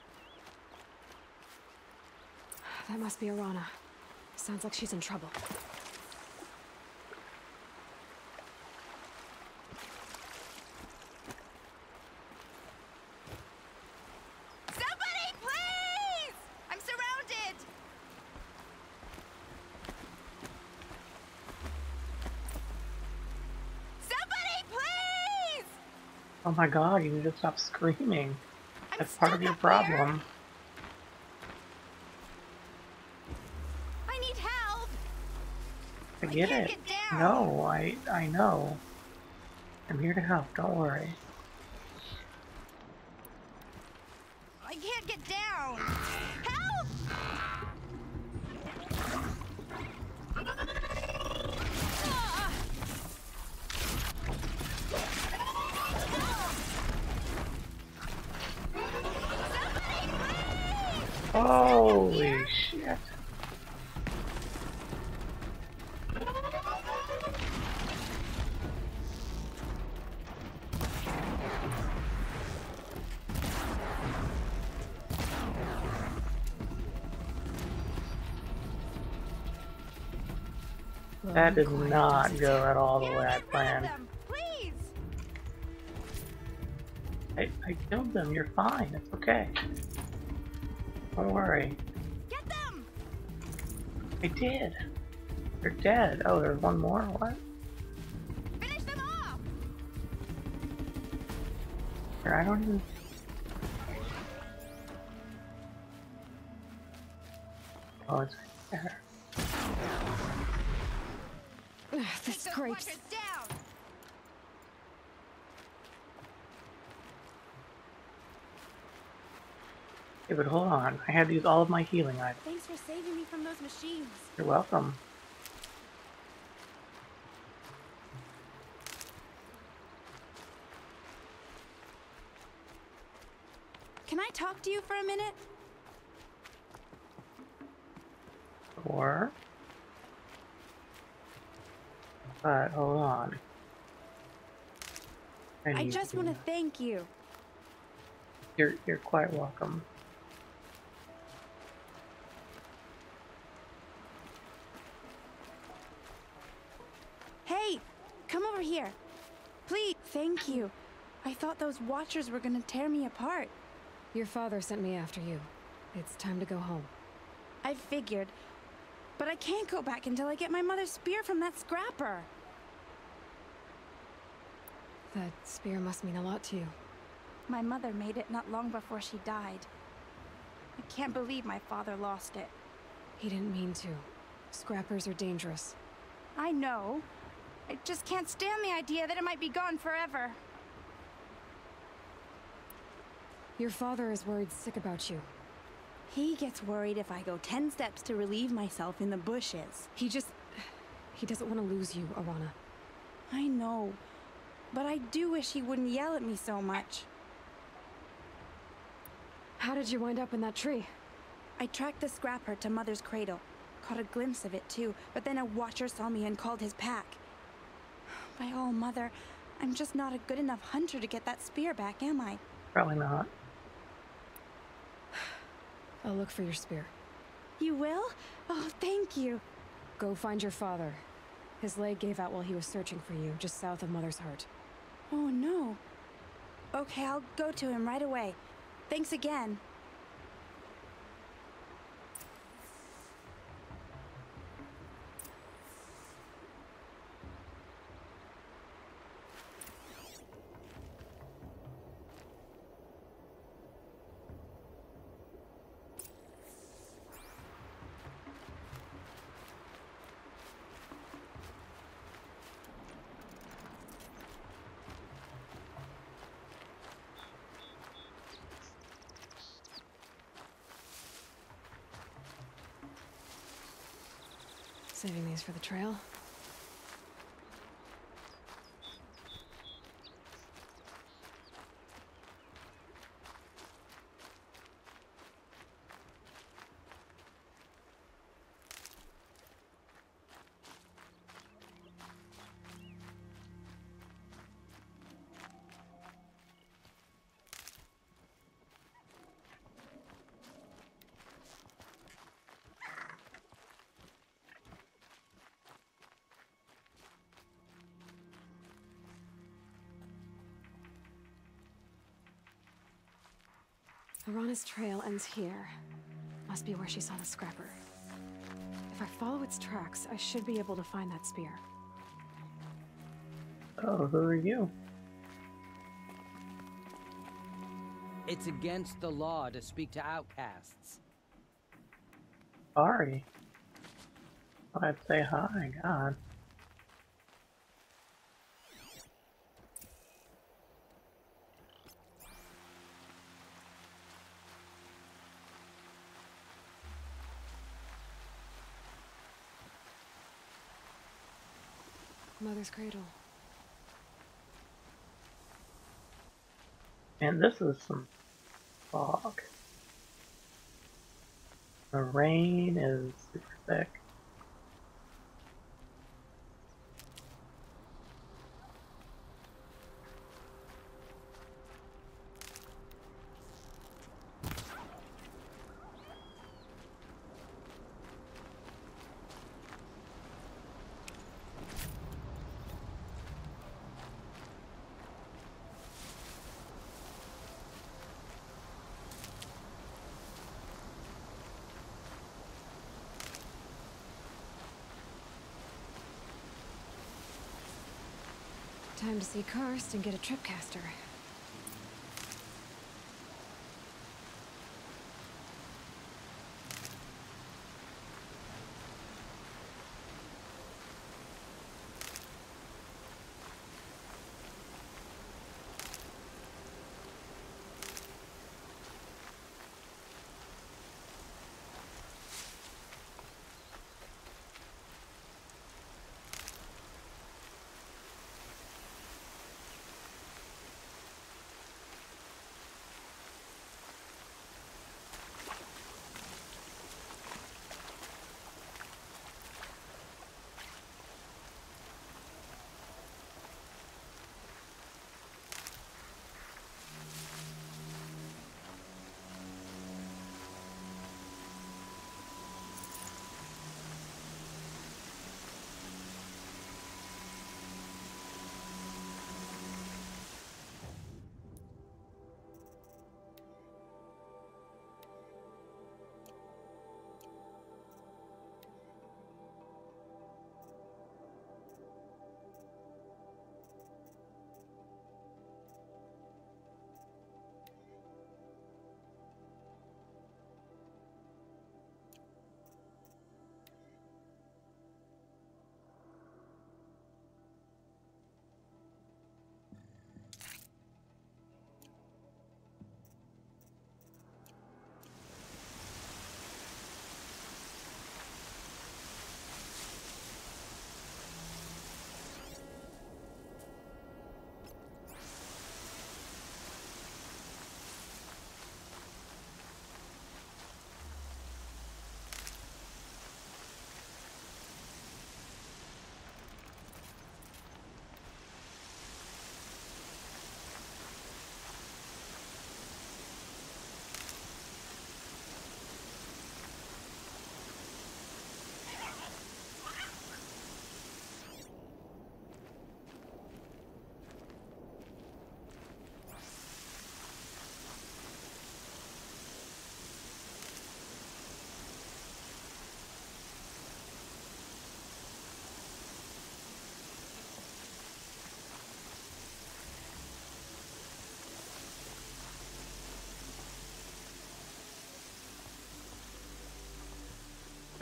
That must be Arana. Sounds like she's in trouble. Somebody, please! I'm surrounded! Somebody, please! Oh my god, you need to stop screaming. That's part of your problem. I need help! I get can't it. get down. No, I I know. I'm here to help, don't worry. I can't get down! Help! Holy shit. That did not go at all the way I planned. Please! I, I killed them, you're fine, it's okay. Don't worry. Get them! I did. They're dead. Oh, there's one more? What? Finish them off! Here, I don't even... Oh, it's right there. Ugh, this scrapes. Down! Okay, but hold on. I had to use all of my healing items. Thanks for saving me from those machines. You're welcome. Can I talk to you for a minute? Or... But hold on. I, I need just to- want to thank you. You're you're quite welcome. Hey, come over here. Please, thank you. I thought those Watchers were gonna tear me apart. Your father sent me after you. It's time to go home. I figured. But I can't go back until I get my mother's spear from that scrapper. That spear must mean a lot to you. My mother made it not long before she died. I can't believe my father lost it. He didn't mean to. Scrappers are dangerous. I know. I just can't stand the idea that it might be gone forever. Your father is worried sick about you. He gets worried if I go ten steps to relieve myself in the bushes. He just... He doesn't want to lose you, Arana. I know. But I do wish he wouldn't yell at me so much. How did you wind up in that tree? I tracked the scrapper to Mother's cradle. Caught a glimpse of it too, but then a Watcher saw me and called his pack. By all, Mother, I'm just not a good enough hunter to get that spear back, am I? Probably not. I'll look for your spear. You will? Oh, thank you. Go find your father. His leg gave out while he was searching for you, just south of Mother's Heart. Oh, no. Okay, I'll go to him right away. Thanks again. Saving these for the trail. Arana's trail ends here. Must be where she saw the scrapper. If I follow its tracks, I should be able to find that spear. Oh, who are you? It's against the law to speak to outcasts. Sorry. Thought I'd say hi, God. Mother's Cradle. And this is some fog. The rain is super thick. Time to see Karst and get a tripcaster.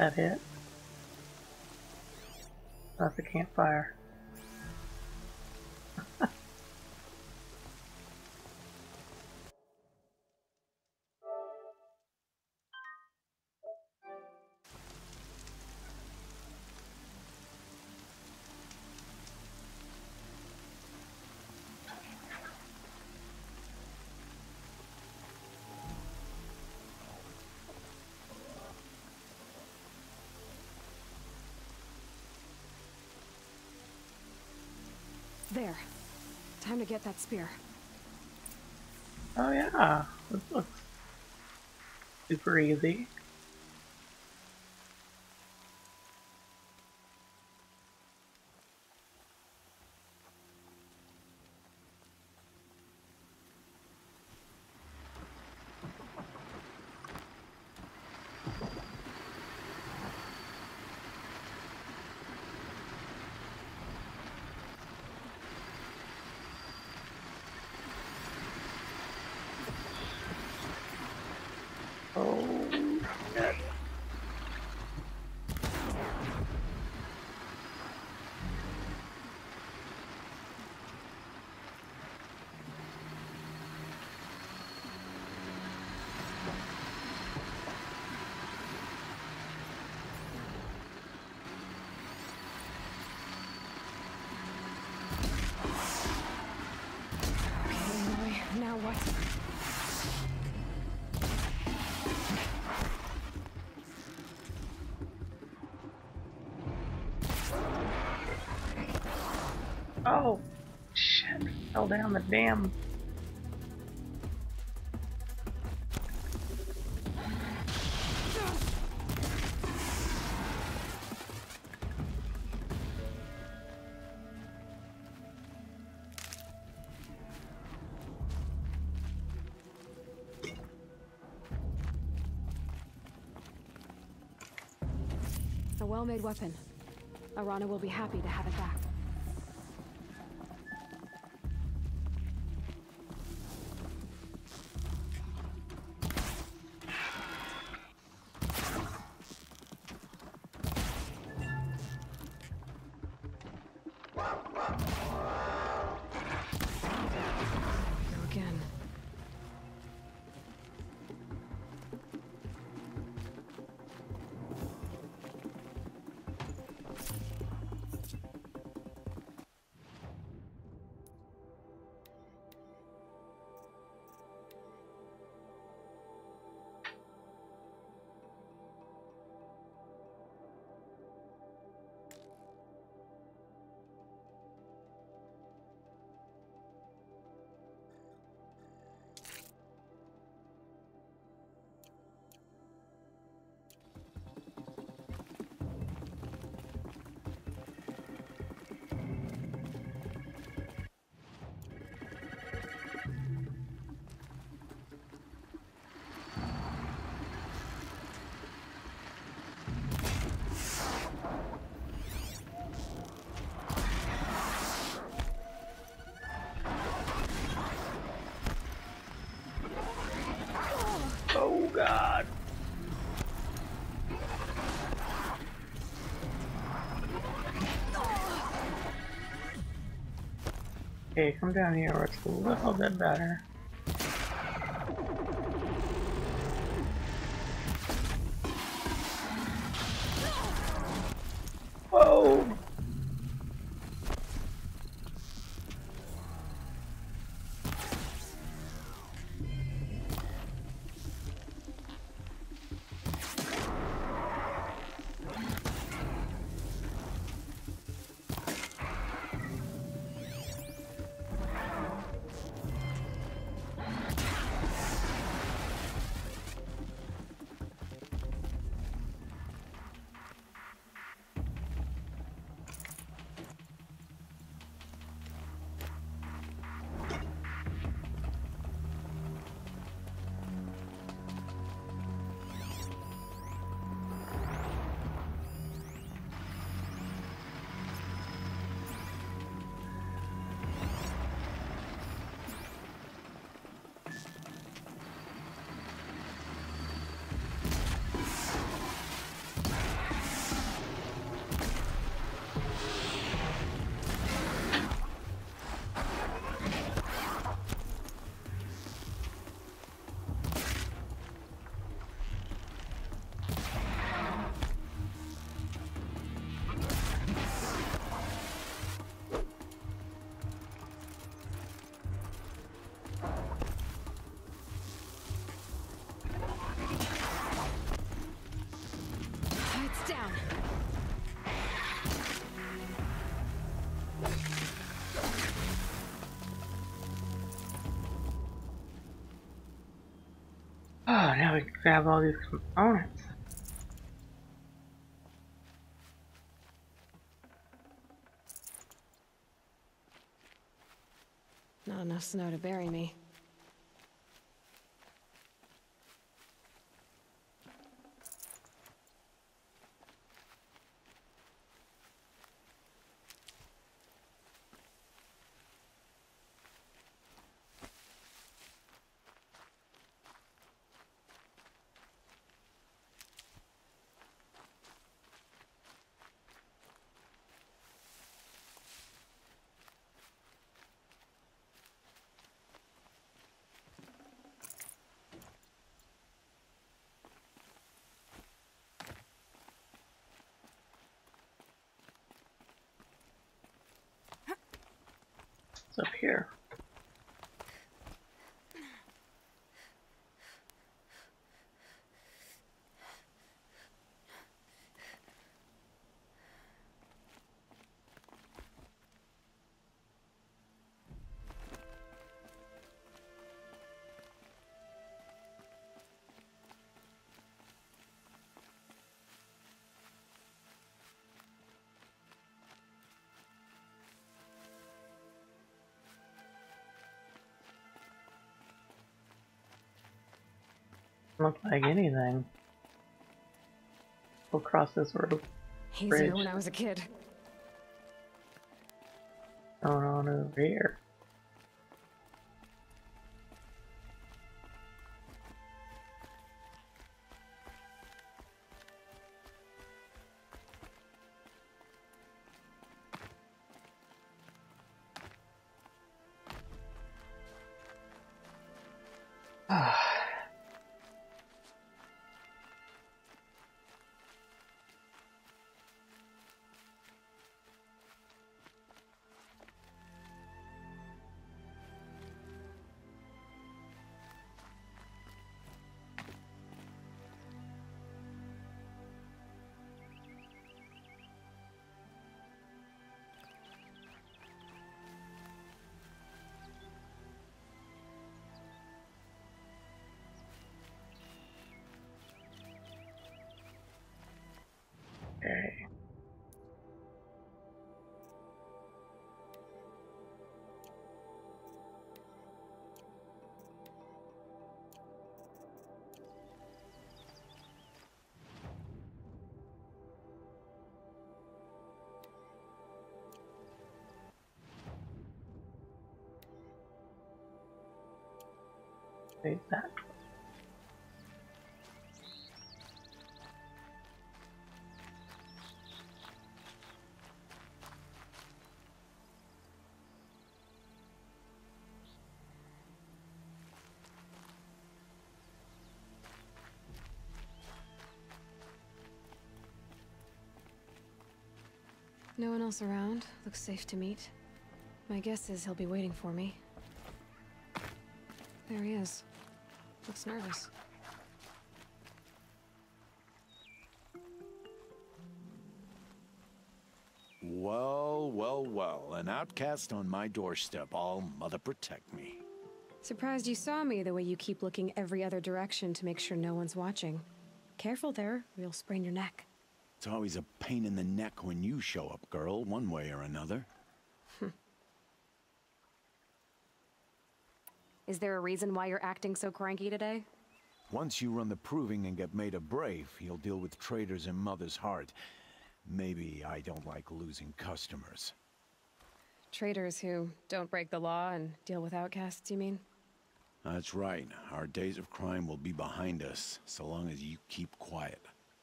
that hit? That's a campfire. There. Time to get that spear. Oh yeah, this looks super easy. Oh, shit. Okay, now what? Oh, shit. Fell down the damn. A well-made weapon. Arana will be happy to have it back. Oh god. Okay, come down here where it's a little bit better. Whoa! Oh, now we can grab all these components. Not enough snow to bury me. It's up here. Look like anything. We'll cross this road. Easier when I was a kid. Going on over here. Okay. Take that. No one else around. Looks safe to meet. My guess is he'll be waiting for me. There he is. Looks nervous. Well, well, well. An outcast on my doorstep. All mother protect me. Surprised you saw me the way you keep looking every other direction to make sure no one's watching. Careful there, or you'll sprain your neck. It's always a pain in the neck when you show up, girl, one way or another. Is there a reason why you're acting so cranky today? Once you run the proving and get made a brave, you'll deal with traitors in Mother's Heart. Maybe I don't like losing customers. Traitors who don't break the law and deal with outcasts, you mean? That's right. Our days of crime will be behind us, so long as you keep quiet.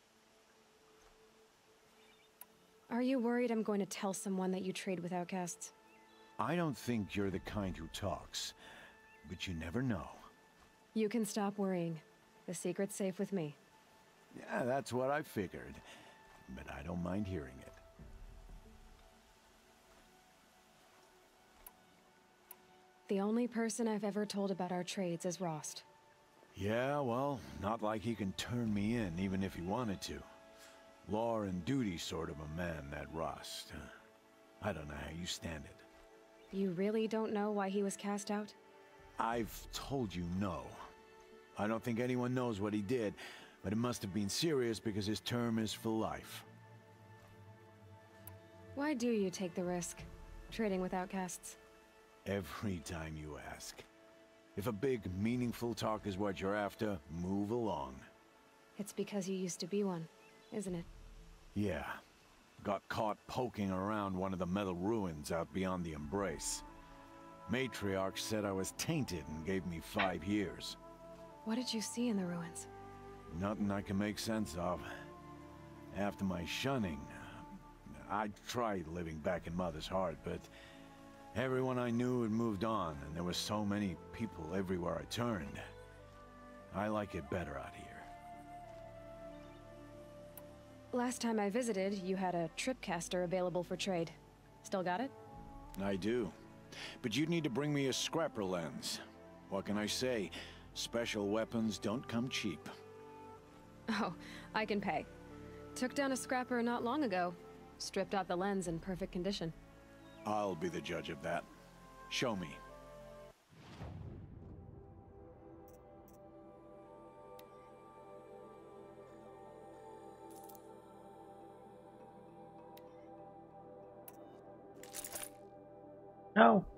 Are you worried I'm going to tell someone that you trade with outcasts? I don't think you're the kind who talks, but you never know. You can stop worrying. The secret's safe with me. Yeah, that's what I figured, but I don't mind hearing it. The only person I've ever told about our trades is Rost. Yeah, well, not like he can turn me in, even if he wanted to. Law and duty sort of a man, that Rost. I don't know how you stand it. You really don't know why he was cast out? I've told you no. I don't think anyone knows what he did, but it must have been serious because his term is for life. Why do you take the risk, trading with outcasts? Every time you ask. If a big, meaningful talk is what you're after, move along. It's because you used to be one, isn't it? Yeah. Got caught poking around one of the metal ruins out beyond the Embrace. Matriarch said I was tainted and gave me five years. What did you see in the ruins? Nothing I can make sense of. After my shunning, I tried living back in Mother's heart, but everyone I knew had moved on, and there were so many people everywhere I turned. I like it better out here. Last time I visited, you had a tripcaster available for trade. Still got it? I do. But you'd need to bring me a scrapper lens. What can I say? Special weapons don't come cheap. Oh, I can pay. Took down a scrapper not long ago. Stripped out the lens in perfect condition. I'll be the judge of that. Show me. No.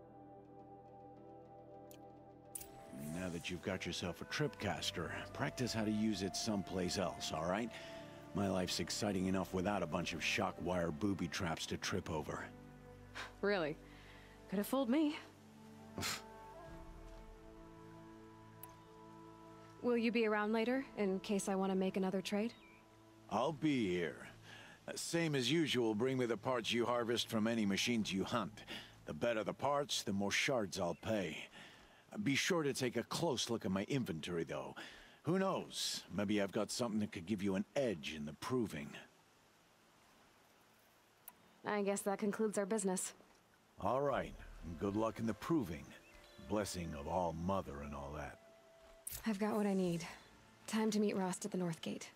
Now that you've got yourself a tripcaster, practice how to use it someplace else, all right? My life's exciting enough without a bunch of shock wire booby traps to trip over. Really? Could have fooled me. Will you be around later, in case I want to make another trade? I'll be here. Uh, Same as usual, bring me the parts you harvest from any machines you hunt. The better the parts, the more shards I'll pay. Uh, Be sure to take a close look at my inventory, though. Who knows? Maybe I've got something that could give you an edge in the proving. I guess that concludes our business. All right. Good luck in the proving. Blessing of All Mother and all that. I've got what I need. Time to meet Rost at the North Gate.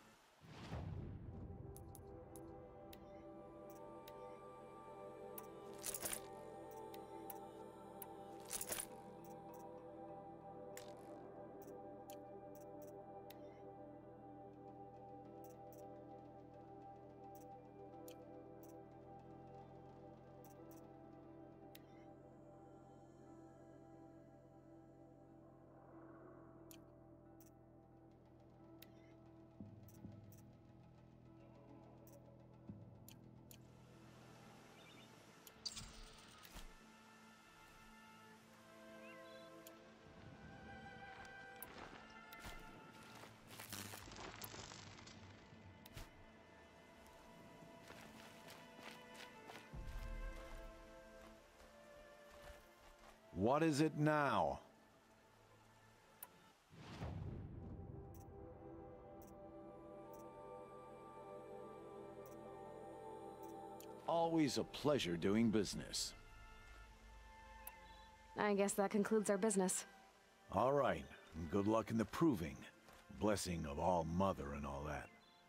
What is it now? Always a pleasure doing business. I guess that concludes our business. All right. Good luck in the proving. Blessing of All Mother and all that.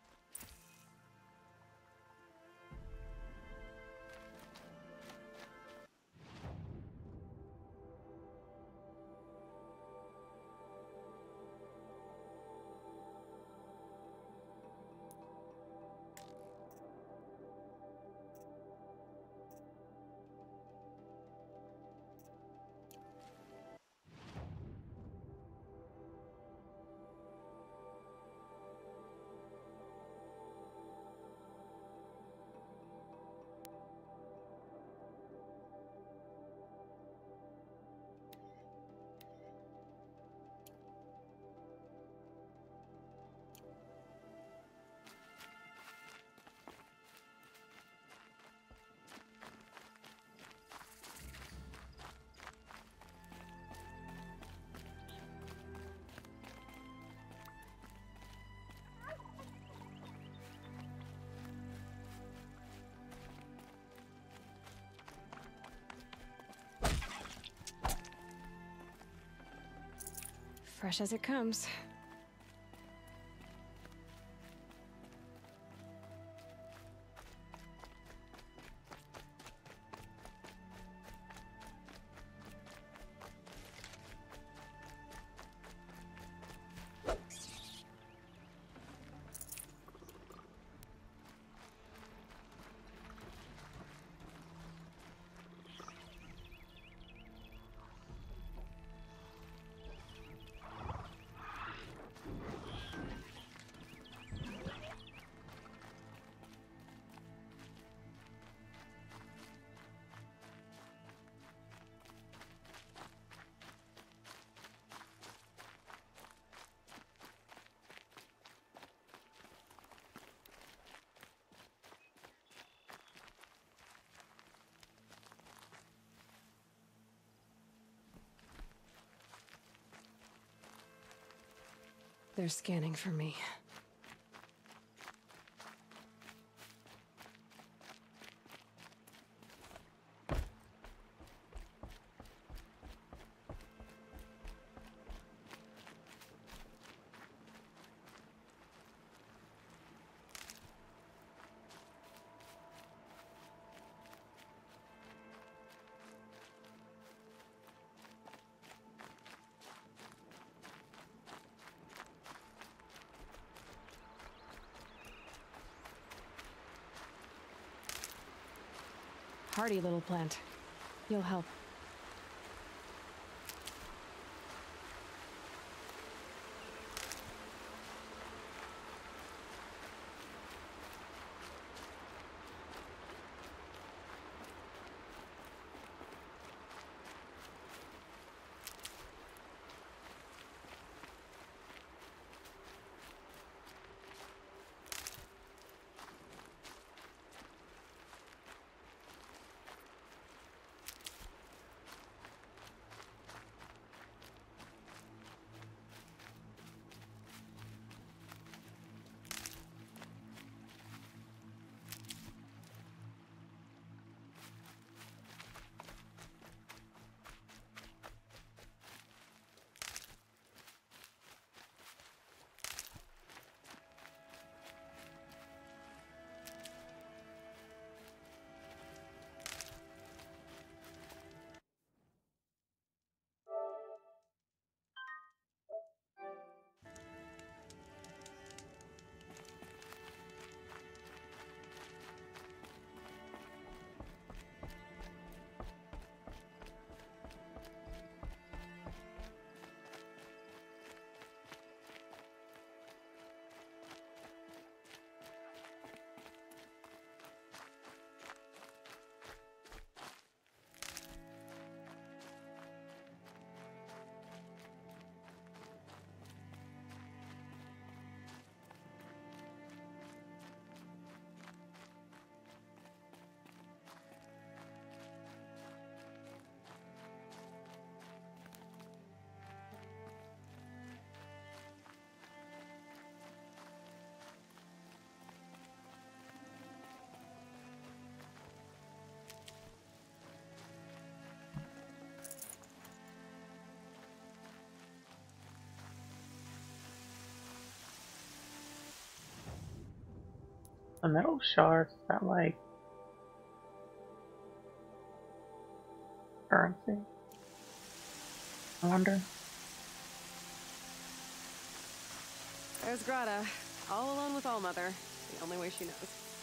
Fresh as it comes. They're scanning for me. Hardy little plant. You'll help. The metal shards, is that like currency? I wonder. There's Grata, all alone with Allmother, the only way she knows.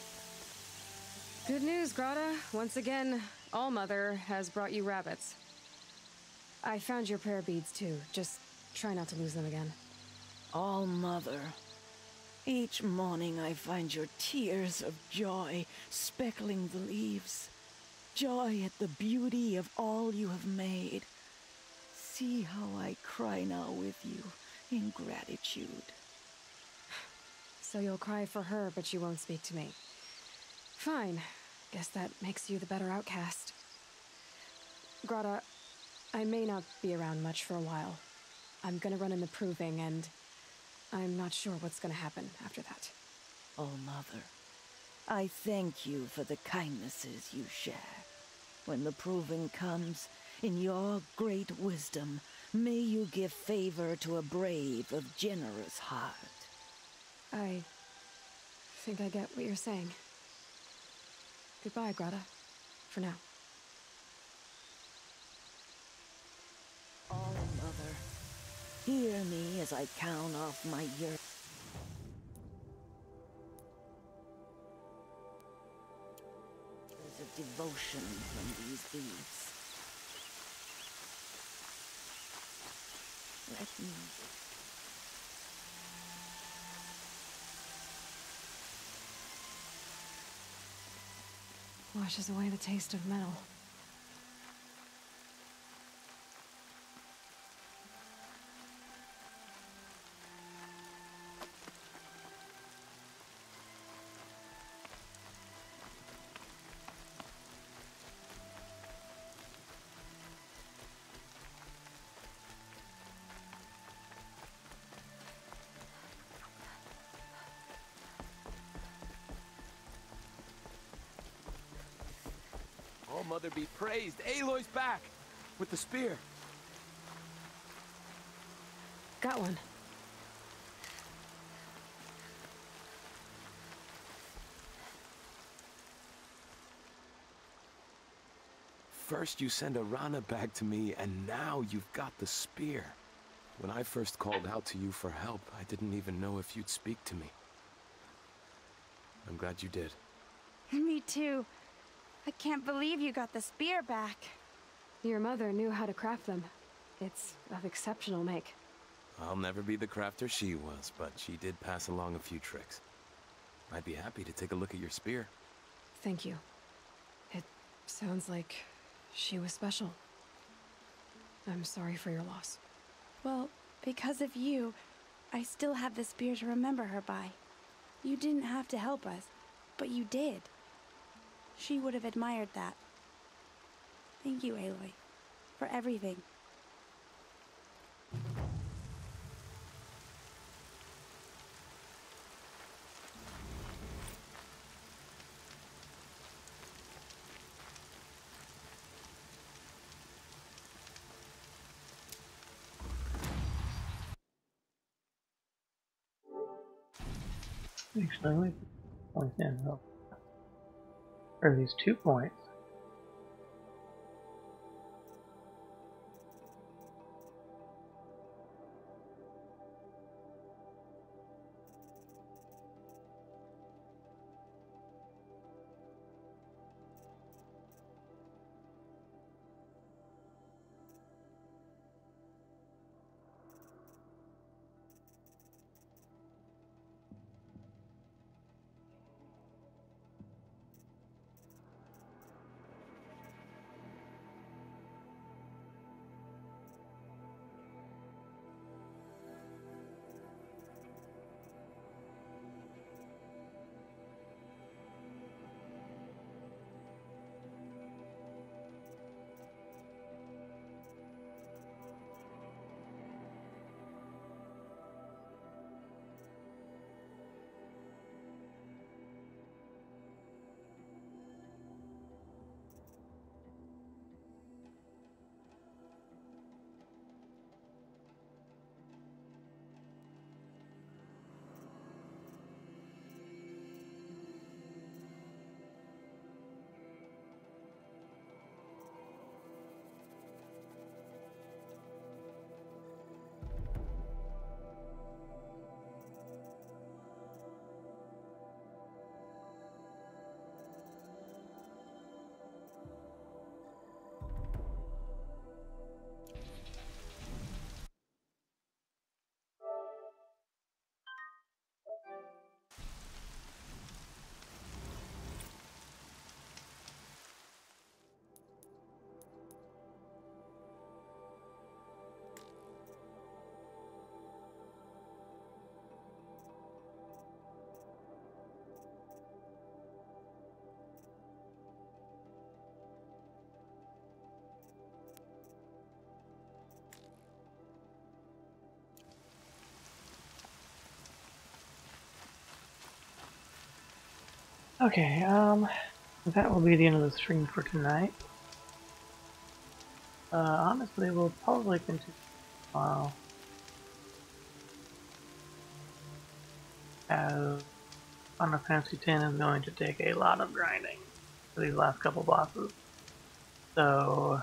Good news, Grata. Once again, Allmother has brought you rabbits. I found your prayer beads too. Just try not to lose them again. Allmother. Each morning I find your tears of joy speckling the leaves. Joy at the beauty of all you have made. See how I cry now with you in gratitude. So you'll cry for her, but you won't speak to me. Fine. Guess that makes you the better outcast. Grata, I may not be around much for a while. I'm gonna run in the proving, and I'm not sure what's gonna happen after that. Allmother, I thank you for the kindnesses you share. When the proving comes, in your great wisdom, may you give favor to a brave of generous heart. I think I get what you're saying. Goodbye, Grata. For now. Allmother, hear me as I count off my years. Of devotion from these beads. Let me... Washes away the taste of metal. Mother be praised. Aloy's back! With the spear. Got one. First you send Arana back to me, and now you've got the spear. When I first called out to you for help, I didn't even know if you'd speak to me. I'm glad you did. Me too. I can't believe you got the spear back. Your mother knew how to craft them. It's of exceptional make. I'll never be the crafter she was, but she did pass along a few tricks. I'd be happy to take a look at your spear. Thank you. It sounds like she was special. I'm sorry for your loss. Well, because of you, I still have the spear to remember her by. You didn't have to help us, but you did. She would have admired that. Thank you, Aloy, for everything. Actually, we points in though. Or these two points. Okay, um, that will be the end of the stream for tonight. Uh, honestly, we'll probably continue tomorrow. As Final Fantasy X is going to take a lot of grinding for these last couple bosses. So,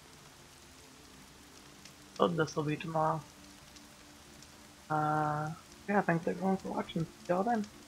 so this will be tomorrow. Uh, yeah, thanks everyone for watching. See y'all then.